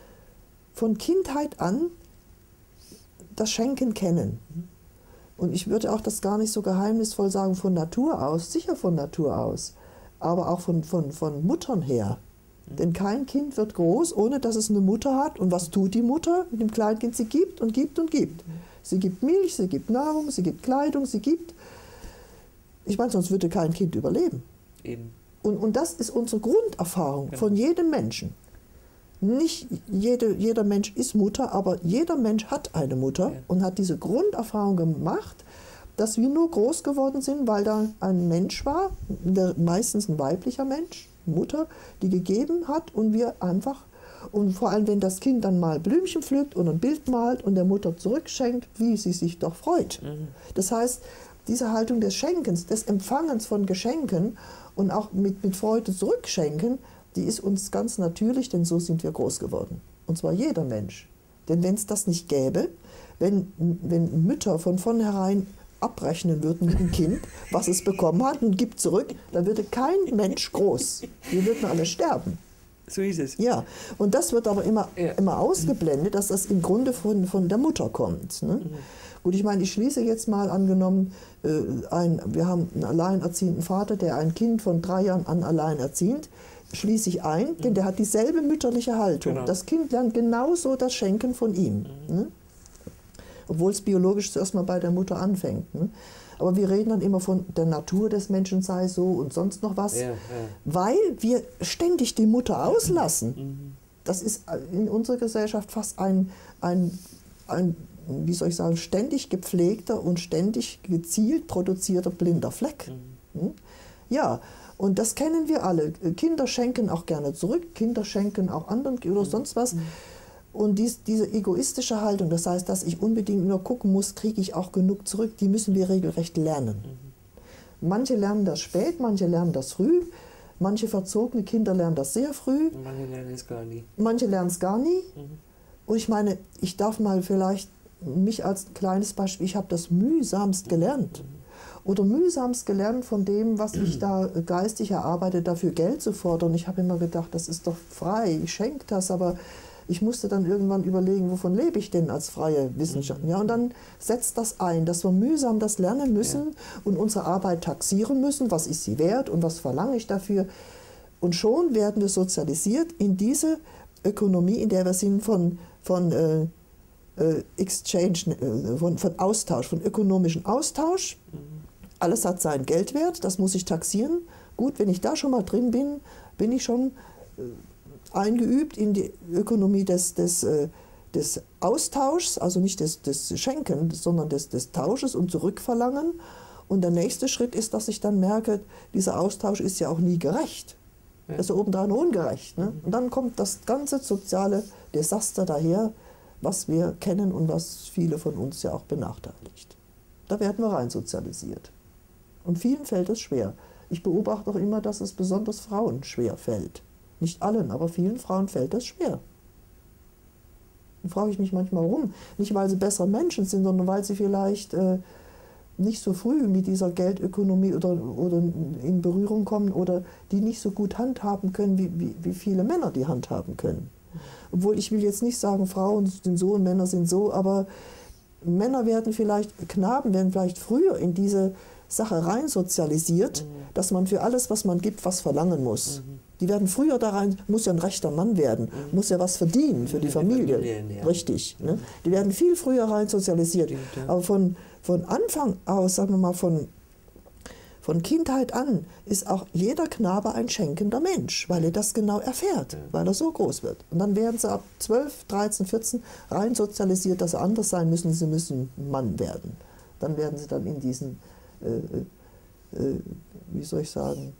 S2: von Kindheit an das Schenken kennen. Und ich würde auch das gar nicht so geheimnisvoll sagen, von Natur aus, sicher von Natur aus, aber auch von, von, von Muttern her. Mhm. Denn kein Kind wird groß, ohne dass es eine Mutter hat. Und was tut die Mutter mit dem Kleinkind? Sie gibt und gibt und gibt. Mhm. Sie gibt Milch, sie gibt Nahrung, sie gibt Kleidung, sie gibt... Ich meine, sonst würde kein Kind überleben. Eben. Und, und das ist unsere Grunderfahrung genau. von jedem Menschen. Nicht jede, jeder Mensch ist Mutter, aber jeder Mensch hat eine Mutter ja. und hat diese Grunderfahrung gemacht, dass wir nur groß geworden sind, weil da ein Mensch war, der, meistens ein weiblicher Mensch, Mutter, die gegeben hat und wir einfach, und vor allem wenn das Kind dann mal Blümchen pflückt und ein Bild malt und der Mutter zurückschenkt, wie sie sich doch freut. Mhm. Das heißt, diese Haltung des Schenkens, des Empfangens von Geschenken und auch mit, mit Freude zurückschenken, die ist uns ganz natürlich, denn so sind wir groß geworden. Und zwar jeder Mensch. Denn wenn es das nicht gäbe, wenn, wenn Mütter von vornherein abrechnen würden mit dem Kind, was es bekommen hat und gibt zurück, dann würde kein Mensch groß. Wir würden alle sterben.
S1: So ist es.
S2: Ja, und das wird aber immer,
S1: ja.
S2: immer ausgeblendet, dass das im Grunde von, von der Mutter kommt. Ne? Mhm. Gut, ich meine, ich schließe jetzt mal angenommen, äh, ein, wir haben einen alleinerziehenden Vater, der ein Kind von drei Jahren an alleinerziehend, schließe ich ein, mhm. denn der hat dieselbe mütterliche Haltung. Genau. Das Kind lernt genauso das Schenken von ihm. Mhm. Ne? Obwohl es biologisch zuerst mal bei der Mutter anfängt. Ne? Aber wir reden dann immer von der Natur des Menschen sei so und sonst noch was, ja, ja. weil wir ständig die Mutter auslassen. Mhm. Das ist in unserer Gesellschaft fast ein, ein, ein, wie soll ich sagen, ständig gepflegter und ständig gezielt produzierter blinder Fleck. Mhm. Ja, und das kennen wir alle. Kinder schenken auch gerne zurück, Kinder schenken auch anderen oder mhm. sonst was. Mhm. Und dies, diese egoistische Haltung, das heißt, dass ich unbedingt nur gucken muss, kriege ich auch genug zurück, die müssen wir regelrecht lernen. Mhm. Manche lernen das spät, manche lernen das früh, manche verzogene Kinder lernen das sehr früh.
S1: Manche lernen es gar nie.
S2: Manche lernen es gar nie. Mhm. Und ich meine, ich darf mal vielleicht mich als kleines Beispiel, ich habe das mühsamst gelernt. Mhm. Oder mühsamst gelernt von dem, was ich da geistig erarbeite, dafür Geld zu fordern. Ich habe immer gedacht, das ist doch frei, ich schenke das, aber ich musste dann irgendwann überlegen, wovon lebe ich denn als freie Wissenschaftler? Ja, und dann setzt das ein, dass wir mühsam das lernen müssen ja. und unsere Arbeit taxieren müssen, was ist sie wert und was verlange ich dafür. Und schon werden wir sozialisiert in diese Ökonomie, in der wir sind von, von äh, äh, Exchange, äh, von, von Austausch, von ökonomischem Austausch. Mhm. Alles hat seinen Geldwert, das muss ich taxieren. Gut, wenn ich da schon mal drin bin, bin ich schon äh, eingeübt in die Ökonomie des, des, des Austauschs, also nicht des, des Schenkens, sondern des, des Tausches und Zurückverlangen. Und der nächste Schritt ist, dass ich dann merke, dieser Austausch ist ja auch nie gerecht. Ja. Das ist ja obendrein ungerecht. Ne? Und dann kommt das ganze soziale Desaster daher, was wir kennen und was viele von uns ja auch benachteiligt. Da werden wir rein sozialisiert. Und vielen fällt es schwer. Ich beobachte auch immer, dass es besonders Frauen schwer fällt. Nicht allen, aber vielen Frauen fällt das schwer. Dann frage ich mich manchmal, warum. Nicht, weil sie bessere Menschen sind, sondern weil sie vielleicht äh, nicht so früh mit dieser Geldökonomie oder, oder in Berührung kommen oder die nicht so gut handhaben können, wie, wie, wie viele Männer die handhaben können. Obwohl ich will jetzt nicht sagen, Frauen sind so und Männer sind so, aber Männer werden vielleicht, Knaben werden vielleicht früher in diese Sache rein sozialisiert, mhm. dass man für alles, was man gibt, was verlangen muss. Mhm. Die werden früher da rein, muss ja ein rechter Mann werden, mhm. muss ja was verdienen für die Familie. Familien, ja. Richtig. Mhm. Ne? Die werden viel früher rein sozialisiert. Stimmt, ja. Aber von, von Anfang aus, sagen wir mal, von, von Kindheit an, ist auch jeder Knabe ein schenkender Mensch, weil er das genau erfährt, ja. weil er so groß wird. Und dann werden sie ab zwölf, dreizehn, vierzehn rein sozialisiert, dass sie anders sein müssen, sie müssen Mann werden. Dann werden sie dann in diesen, äh, äh, wie soll ich sagen,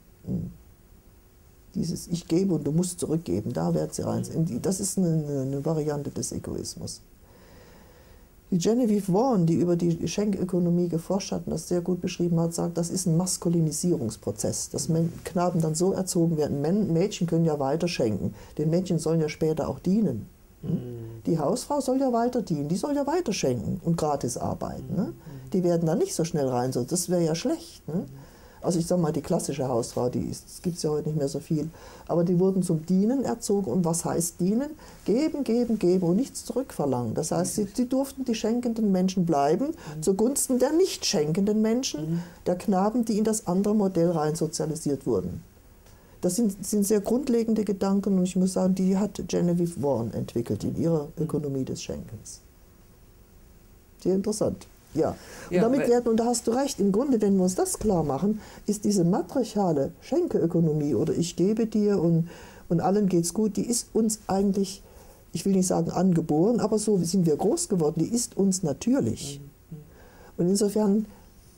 S2: dieses Ich gebe und du musst zurückgeben, da werden sie rein. Das ist eine, eine Variante des Egoismus. Die Genevieve Vaughan, die über die Schenkökonomie geforscht hat und das sehr gut beschrieben hat, sagt, das ist ein Maskulinisierungsprozess, dass Knaben dann so erzogen werden. Mädchen können ja weiter schenken, den Mädchen sollen ja später auch dienen. Hm? Die Hausfrau soll ja weiter dienen, die soll ja weiter schenken und gratis arbeiten. Ne? Die werden dann nicht so schnell rein, so, das wäre ja schlecht. Ne? Also ich sage mal, die klassische Hausfrau, die gibt es ja heute nicht mehr so viel, aber die wurden zum Dienen erzogen. Und was heißt dienen? Geben, geben, geben und nichts zurückverlangen. Das heißt, sie, sie durften die schenkenden Menschen bleiben, mhm. zugunsten der nicht schenkenden Menschen, mhm. der Knaben, die in das andere Modell rein sozialisiert wurden. Das sind, sind sehr grundlegende Gedanken und ich muss sagen, die hat Genevieve Vaughan entwickelt in ihrer Ökonomie des Schenkens. Sehr interessant. Ja, und ja, damit werden, und da hast du recht, im Grunde, wenn wir uns das klar machen, ist diese matriarchale Schenkeökonomie oder ich gebe dir und, und allen geht's gut, die ist uns eigentlich, ich will nicht sagen angeboren, aber so sind wir groß geworden, die ist uns natürlich. Und insofern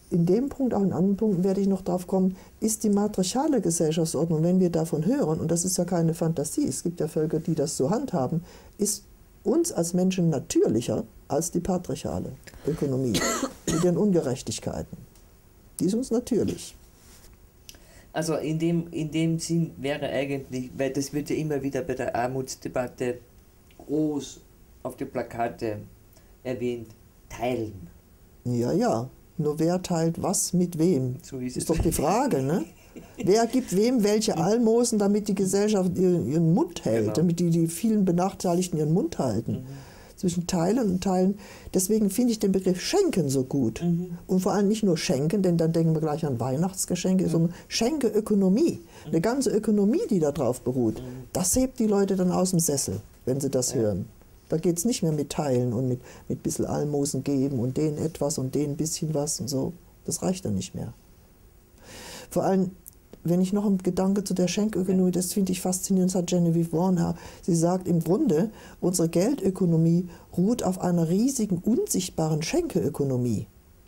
S2: in dem Punkt, auch in anderen Punkten werde ich noch darauf kommen, ist die matriarchale Gesellschaftsordnung, wenn wir davon hören, und das ist ja keine Fantasie, es gibt ja Völker, die das so handhaben, ist uns als Menschen natürlicher als die patriarchale Ökonomie mit ihren Ungerechtigkeiten. Die ist uns natürlich.
S1: Also in dem, in dem Sinn wäre eigentlich, weil das wird ja immer wieder bei der Armutsdebatte groß auf die Plakate erwähnt, teilen.
S2: Ja, ja. Nur wer teilt was mit wem?
S1: So ist
S2: ist
S1: es.
S2: doch die Frage, ne? Wer gibt wem welche Almosen, damit die Gesellschaft ihren, ihren Mund hält,
S1: Genau.
S2: damit die, die vielen Benachteiligten ihren Mund halten?
S1: Mhm.
S2: Zwischen Teilen und Teilen. Deswegen finde ich den Begriff Schenken so gut.
S1: Mhm.
S2: Und vor allem nicht nur Schenken, denn dann denken wir gleich an Weihnachtsgeschenke, mhm. sondern Schenkeökonomie. Mhm. Eine ganze Ökonomie, die darauf beruht. Mhm. Das hebt die Leute dann aus dem Sessel, wenn sie das ja. hören. Da geht es nicht mehr mit Teilen und mit ein bisschen Almosen geben und denen etwas und denen ein bisschen was und so. Das reicht dann nicht mehr. Vor allem, wenn ich noch einen Gedanke zu der Schenkökonomie, das finde ich faszinierend, das hat Genevieve Warner. Sie sagt im Grunde, unsere Geldökonomie ruht auf einer riesigen, unsichtbaren Schenkeökonomie.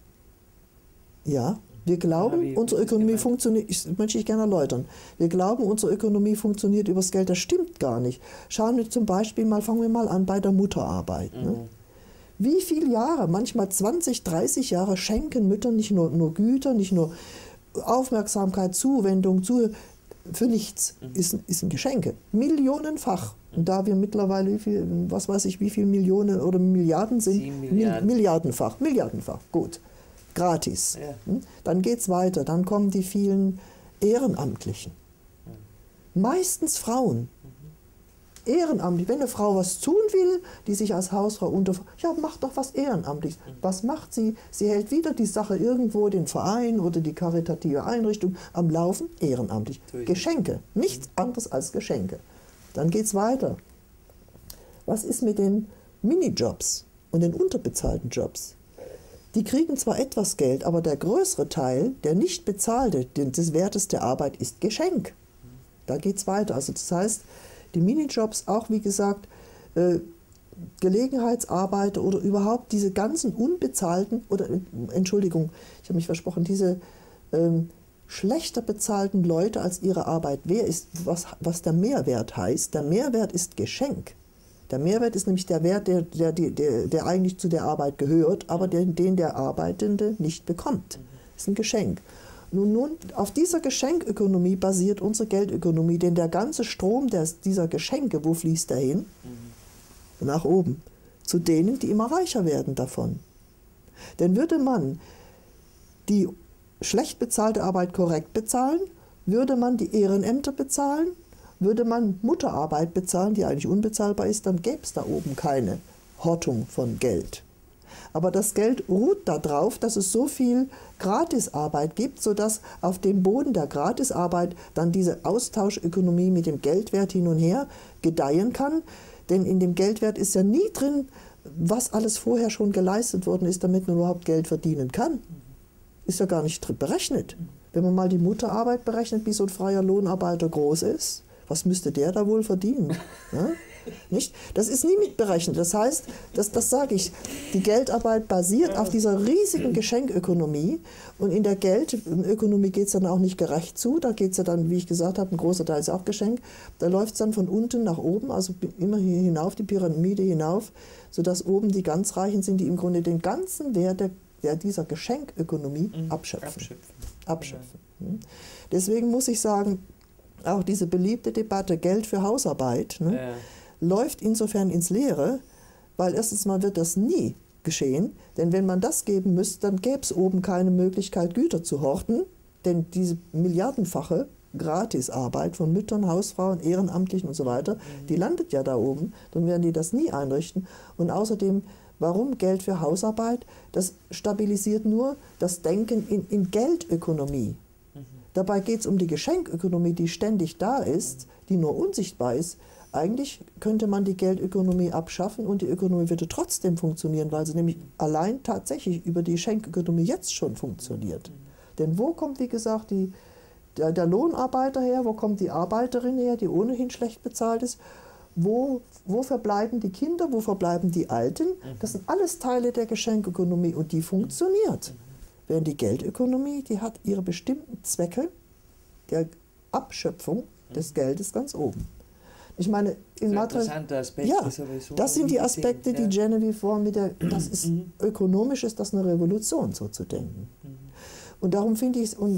S2: Ja, wir glauben, ja, unsere Ökonomie funktioniert, ich möchte ich gerne erläutern, wir glauben, unsere Ökonomie funktioniert übers Geld, das stimmt gar nicht. Schauen wir zum Beispiel mal, fangen wir mal an bei der Mutterarbeit. Mhm. Ne? Wie viele Jahre, manchmal zwanzig, dreißig Jahre schenken Mütter nicht nur, nur Güter, nicht nur Aufmerksamkeit, Zuwendung, zu, für nichts, mhm. ist, ist ein Geschenke. Millionenfach. Mhm. Und da wir mittlerweile, wie viel, was weiß ich, wie viele Millionen oder Milliarden sind,
S1: Milliarden.
S2: Milliardenfach, Milliardenfach, gut. Gratis. Ja. Dann geht es weiter. Dann kommen die vielen Ehrenamtlichen. Mhm. Meistens Frauen. Mhm. Ehrenamtlich. Wenn eine Frau was tun will, die sich als Hausfrau unter... Ja, macht doch was Ehrenamtliches. Mhm. Was macht sie? Sie hält wieder die Sache irgendwo, den Verein oder die karitative Einrichtung am Laufen. Ehrenamtlich. Durch. Geschenke. Nichts mhm. anderes als Geschenke. Dann geht es weiter. Was ist mit den Minijobs und den unterbezahlten Jobs? Die kriegen zwar etwas Geld, aber der größere Teil, der nicht bezahlte, des Wertes der Arbeit, ist Geschenk. Da geht es weiter. Also das heißt, die Minijobs, auch wie gesagt, äh, Gelegenheitsarbeiter oder überhaupt diese ganzen unbezahlten, oder Entschuldigung, ich habe mich versprochen, diese ähm, schlechter bezahlten Leute als ihre Arbeit. Wer ist, was, was der Mehrwert heißt? Der Mehrwert ist Geschenk. Der Mehrwert ist nämlich der Wert, der, der, der, der eigentlich zu der Arbeit gehört, aber den, den der Arbeitende nicht bekommt. Das ist ein Geschenk. Nun, nun, auf dieser Geschenkökonomie basiert unsere Geldökonomie, denn der ganze Strom des, dieser Geschenke, wo fließt der hin? Mhm. Nach oben. Zu denen, die immer reicher werden davon. Denn würde man die schlecht bezahlte Arbeit korrekt bezahlen, würde man die Ehrenämter bezahlen, würde man Mutterarbeit bezahlen, die eigentlich unbezahlbar ist, dann gäbe es da oben keine Hortung von Geld. Aber das Geld ruht darauf, dass es so viel Gratisarbeit gibt, sodass auf dem Boden der Gratisarbeit dann diese Austauschökonomie mit dem Geldwert hin und her gedeihen kann. Denn in dem Geldwert ist ja nie drin, was alles vorher schon geleistet worden ist, damit man überhaupt Geld verdienen kann. Ist ja gar nicht berechnet. Wenn man mal die Mutterarbeit berechnet, wie so ein freier Lohnarbeiter groß ist, was müsste der da wohl verdienen? Ja? Nicht? Das ist nie mitberechnet. Das heißt, das, das sage ich, die Geldarbeit basiert auf dieser riesigen Geschenkökonomie. Und in der Geldökonomie geht es dann auch nicht gerecht zu. Da geht es ja dann, wie ich gesagt habe, ein großer Teil ist auch Geschenk. Da läuft es dann von unten nach oben, also immer hier hinauf, die Pyramide hinauf, sodass oben die ganz Reichen sind, die im Grunde den ganzen Wert der, der dieser Geschenkökonomie mhm. abschöpfen. Abschöpfen. abschöpfen. Ja. Deswegen muss ich sagen, auch diese beliebte Debatte Geld für Hausarbeit, ne, ja. läuft insofern ins Leere, weil erstens mal wird das nie geschehen, denn wenn man das geben müsste, dann gäbe es oben keine Möglichkeit, Güter zu horten, denn diese milliardenfache Gratisarbeit von Müttern, Hausfrauen, Ehrenamtlichen und so weiter, mhm. die landet ja da oben, dann werden die das nie einrichten. Und außerdem, warum Geld für Hausarbeit? Das stabilisiert nur das Denken in, in Geldökonomie. Dabei geht es um die Geschenkökonomie, die ständig da ist, die nur unsichtbar ist. Eigentlich könnte man die Geldökonomie abschaffen und die Ökonomie würde trotzdem funktionieren, weil sie nämlich allein tatsächlich über die Schenkökonomie jetzt schon funktioniert. Denn wo kommt, wie gesagt, die, der, der Lohnarbeiter her, wo kommt die Arbeiterin her, die ohnehin schlecht bezahlt ist, wo, wo verbleiben die Kinder, wo verbleiben die Alten? Das sind alles Teile der Geschenkökonomie und die funktioniert. Während die Geldökonomie, die hat ihre bestimmten Zwecke der Abschöpfung des Geldes ganz oben. Ich meine, in
S1: Interessante Aspekte
S2: ja,
S1: sowieso.
S2: das sind die Aspekte,
S1: gesehen,
S2: die
S1: ja.
S2: Genevieve Vaughan mit der, das ist, ökonomisch ist das eine Revolution, so zu denken. Und darum finde ich es, und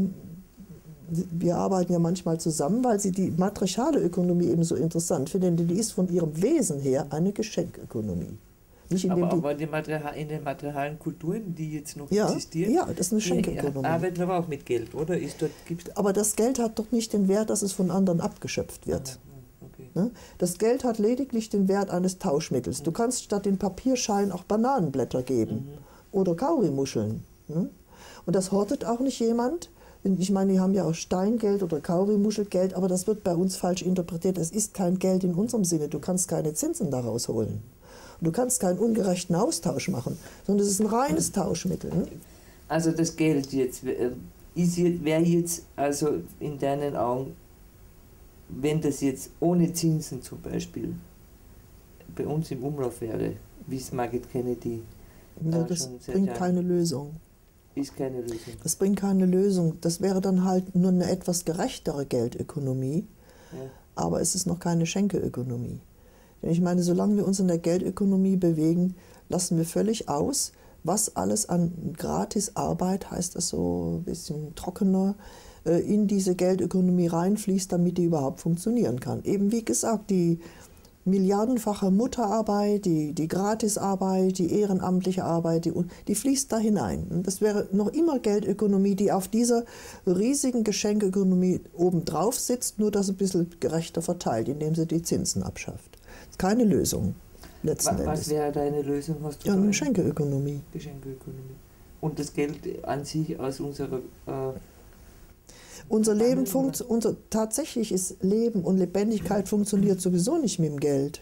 S2: wir arbeiten ja manchmal zusammen, weil sie die matriarchale Ökonomie eben so interessant finden, denn die ist von ihrem Wesen her eine Geschenkökonomie. Nicht in
S1: aber
S2: dem die,
S1: aber die Material, in den materialen Kulturen, die jetzt noch
S2: ja,
S1: existieren,
S2: ja, das ist eine
S1: die
S2: Schenkökonomie.
S1: arbeiten aber auch mit Geld, oder? Ist dort, gibt's
S2: Aber das Geld hat doch nicht den Wert, dass es von anderen abgeschöpft wird.
S1: okay.
S2: Ne? Das Geld hat lediglich den Wert eines Tauschmittels. Du kannst statt den Papierschein auch Bananenblätter geben
S1: Mhm.
S2: oder Kaurimuscheln. Ne? Und das hortet auch nicht jemand. Ich meine, die haben ja auch Steingeld oder Kaurimuschelgeld, aber das wird bei uns falsch interpretiert. Es ist kein Geld in unserem Sinne. Du kannst keine Zinsen daraus holen. Du kannst keinen ungerechten Austausch machen, sondern es ist ein reines Tauschmittel. Ne?
S1: Also das Geld jetzt, äh, ist jetzt, wäre jetzt also in deinen Augen, wenn das jetzt ohne Zinsen zum Beispiel bei uns im Umlauf wäre, wie es Margaret Kennedy
S2: Ja,
S1: äh,
S2: das
S1: schon seit
S2: bringt
S1: Jahren-
S2: keine Lösung.
S1: ist keine Lösung.
S2: Das bringt keine Lösung. Das wäre dann halt nur eine etwas gerechtere Geldökonomie,
S1: Ja.
S2: aber es ist noch keine Schenkeökonomie. Denn ich meine, solange wir uns in der Geldökonomie bewegen, lassen wir völlig aus, was alles an Gratisarbeit, heißt das so ein bisschen trockener, äh, in diese Geldökonomie reinfließt, damit die überhaupt funktionieren kann. Eben wie gesagt, die milliardenfache Mutterarbeit, die, die Gratisarbeit, die ehrenamtliche Arbeit, die, die fließt da hinein. Und das wäre noch immer Geldökonomie, die auf dieser riesigen Geschenkökonomie obendrauf sitzt, nur dass sie ein bisschen gerechter verteilt, indem sie die Zinsen abschafft. Das ist keine Lösung, letzten
S1: Wa- Was
S2: Endes.
S1: wäre deine Lösung? Hast du
S2: Ja,
S1: da
S2: eine
S1: eine?
S2: Schenkeökonomie.
S1: Geschenkökonomie. Und das Geld an sich aus unserer äh,
S2: Unser
S1: Zusammen-
S2: Leben funkt, unser tatsächliches Leben und Lebendigkeit funktioniert sowieso nicht mit dem Geld.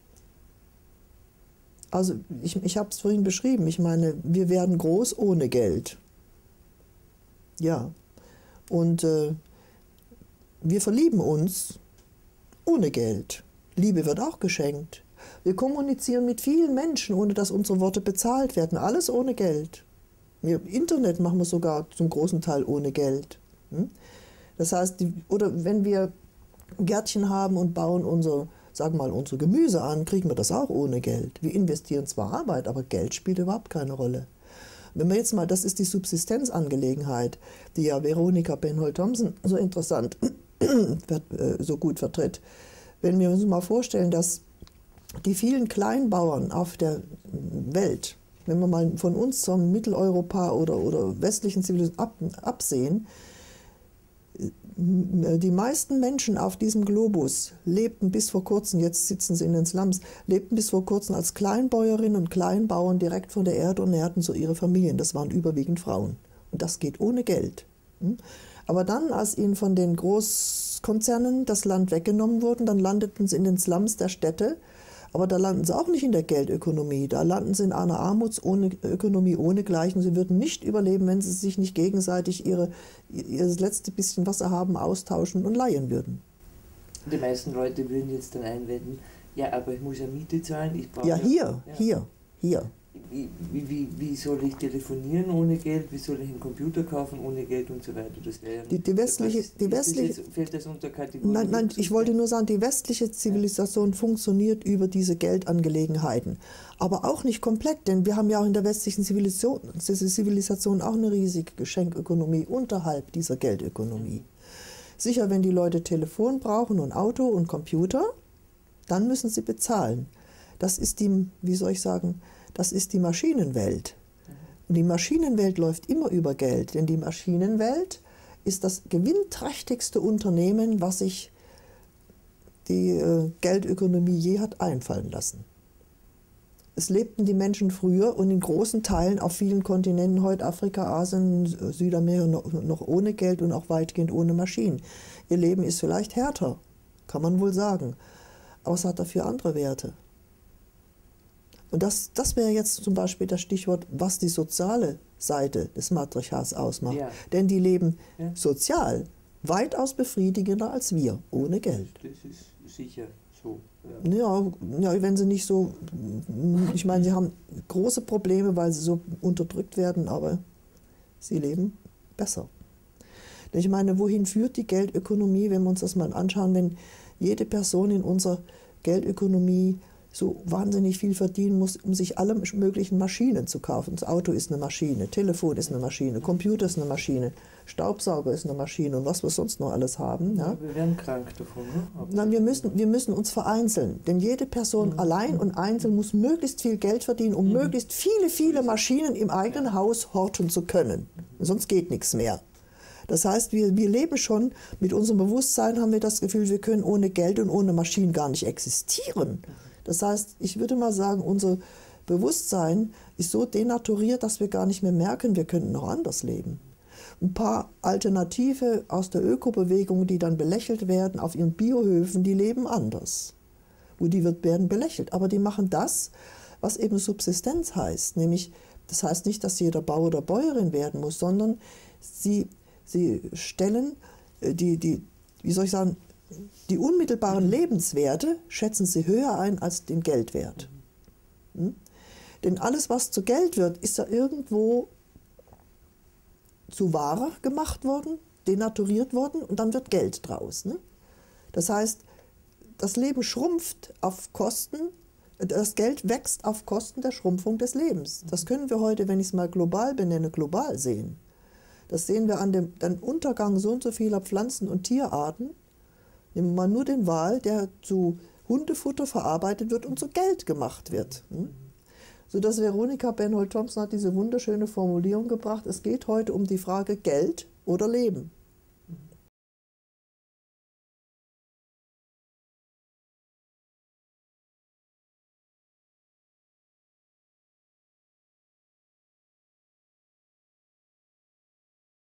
S2: Also ich, ich habe es vorhin beschrieben, ich meine, wir werden groß ohne Geld. Ja. Und äh, wir verlieben uns ohne Geld. Liebe wird auch geschenkt. Wir kommunizieren mit vielen Menschen, ohne dass unsere Worte bezahlt werden. Alles ohne Geld. Wir, Internet machen wir sogar zum großen Teil ohne Geld. Hm? Das heißt, die, oder wenn wir Gärtchen haben und bauen unser, sagen wir mal, unser Gemüse an, kriegen wir das auch ohne Geld. Wir investieren zwar Arbeit, aber Geld spielt überhaupt keine Rolle. Wenn wir jetzt mal, das ist die Subsistenzangelegenheit, die ja Veronika Penhold-Thompson so interessant, so gut vertritt. Wenn wir uns mal vorstellen, dass die vielen Kleinbauern auf der Welt, wenn wir mal von uns zum Mitteleuropa oder, oder westlichen Zivilisation ab, absehen, die meisten Menschen auf diesem Globus lebten bis vor kurzem, jetzt sitzen sie in den Slums, lebten bis vor kurzem als Kleinbäuerinnen und Kleinbauern direkt von der Erde und nährten so ihre Familien. Das waren überwiegend Frauen. Und das geht ohne Geld. Aber dann, als ihnen von den Großkonzernen das Land weggenommen wurde, dann landeten sie in den Slums der Städte. Aber da landen sie auch nicht in der Geldökonomie. Da landen sie in einer Armutsökonomie ohnegleichen. Sie würden nicht überleben, wenn sie sich nicht gegenseitig ihre, ihr letzte bisschen, was sie haben, austauschen und leihen würden.
S1: Die meisten Leute würden jetzt dann einwenden, ja, aber ich muss ja Miete zahlen, ich brauche
S2: Ja, hier,
S1: ja.
S2: hier, hier.
S1: Wie, wie, wie, wie soll ich telefonieren ohne Geld, wie soll ich einen Computer kaufen ohne Geld und so weiter. Das wäre ja
S2: Die, die westliche,
S1: was,
S2: die
S1: ist das
S2: westliche
S1: jetzt, fällt das unter Kategorie?
S2: Nein, nein, ich wollte nur sagen, die westliche Zivilisation funktioniert über diese Geldangelegenheiten. Aber auch nicht komplett, denn wir haben ja auch in der westlichen Zivilisation, Zivilisation auch eine riesige Geschenkökonomie unterhalb dieser Geldökonomie. Sicher, wenn die Leute Telefon brauchen und Auto und Computer, dann müssen sie bezahlen. Das ist die, wie soll ich sagen, das ist die Maschinenwelt. Und die Maschinenwelt läuft immer über Geld, denn die Maschinenwelt ist das gewinnträchtigste Unternehmen, was sich die äh, Geldökonomie je hat einfallen lassen. Es lebten die Menschen früher und in großen Teilen auf vielen Kontinenten, heute Afrika, Asien, Südamerika, noch, noch ohne Geld und auch weitgehend ohne Maschinen. Ihr Leben ist vielleicht härter, kann man wohl sagen, aber es hat dafür andere Werte. Und das, das wäre jetzt zum Beispiel das Stichwort, was die soziale Seite des Matriarchats ausmacht.
S1: Ja.
S2: Denn die leben
S1: Ja.
S2: sozial weitaus befriedigender als wir, ohne Geld.
S1: Das ist sicher so. Ja.
S2: Ja, ja, wenn sie nicht so, ich meine, sie haben große Probleme, weil sie so unterdrückt werden, aber Sie leben besser. Ich meine, wohin führt die Geldökonomie, wenn wir uns das mal anschauen, wenn jede Person in unserer Geldökonomie so wahnsinnig viel verdienen muss, um sich alle möglichen Maschinen zu kaufen. Das Auto ist eine Maschine, Telefon ist eine Maschine, Computer ist eine Maschine, Staubsauger ist eine Maschine und was wir sonst noch alles haben. Ja?
S1: Ja, wir werden krank davon. Ne?
S2: Nein, wir müssen, wir müssen uns vereinzeln, denn jede Person mhm. allein und einzeln muss möglichst viel Geld verdienen, um mhm. möglichst viele, viele Maschinen im eigenen Haus horten zu können. Sonst geht nichts mehr. Das heißt, wir, wir leben schon, mit unserem Bewusstsein haben wir das Gefühl, wir können ohne Geld und ohne Maschinen gar nicht existieren. Das heißt, ich würde mal sagen, unser Bewusstsein ist so denaturiert, dass wir gar nicht mehr merken, wir könnten noch anders leben. Ein paar Alternative aus der Ökobewegung, die dann belächelt werden auf ihren Biohöfen, die leben anders. Wo die wird, werden belächelt, aber die machen das, was eben Subsistenz heißt. Nämlich, das heißt nicht, dass jeder Bauer oder Bäuerin werden muss, sondern sie, sie stellen die, die, wie soll ich sagen, die unmittelbaren Lebenswerte schätzen sie höher ein als den Geldwert. Hm? Denn alles, was zu Geld wird, ist ja irgendwo zu Ware gemacht worden, denaturiert worden und dann wird Geld draus. Ne? Das heißt, das Leben schrumpft auf Kosten, das Geld wächst auf Kosten der Schrumpfung des Lebens. Das können wir heute, wenn ich es mal global benenne, global sehen. Das sehen wir an dem, dem Untergang so und so vieler Pflanzen- und Tierarten. Nehmen wir mal nur den Wal, der zu Hundefutter verarbeitet wird und zu Geld gemacht wird. Hm? Sodass Veronica Benholt Thompson hat diese wunderschöne Formulierung gebracht, es geht heute um die Frage Geld oder Leben.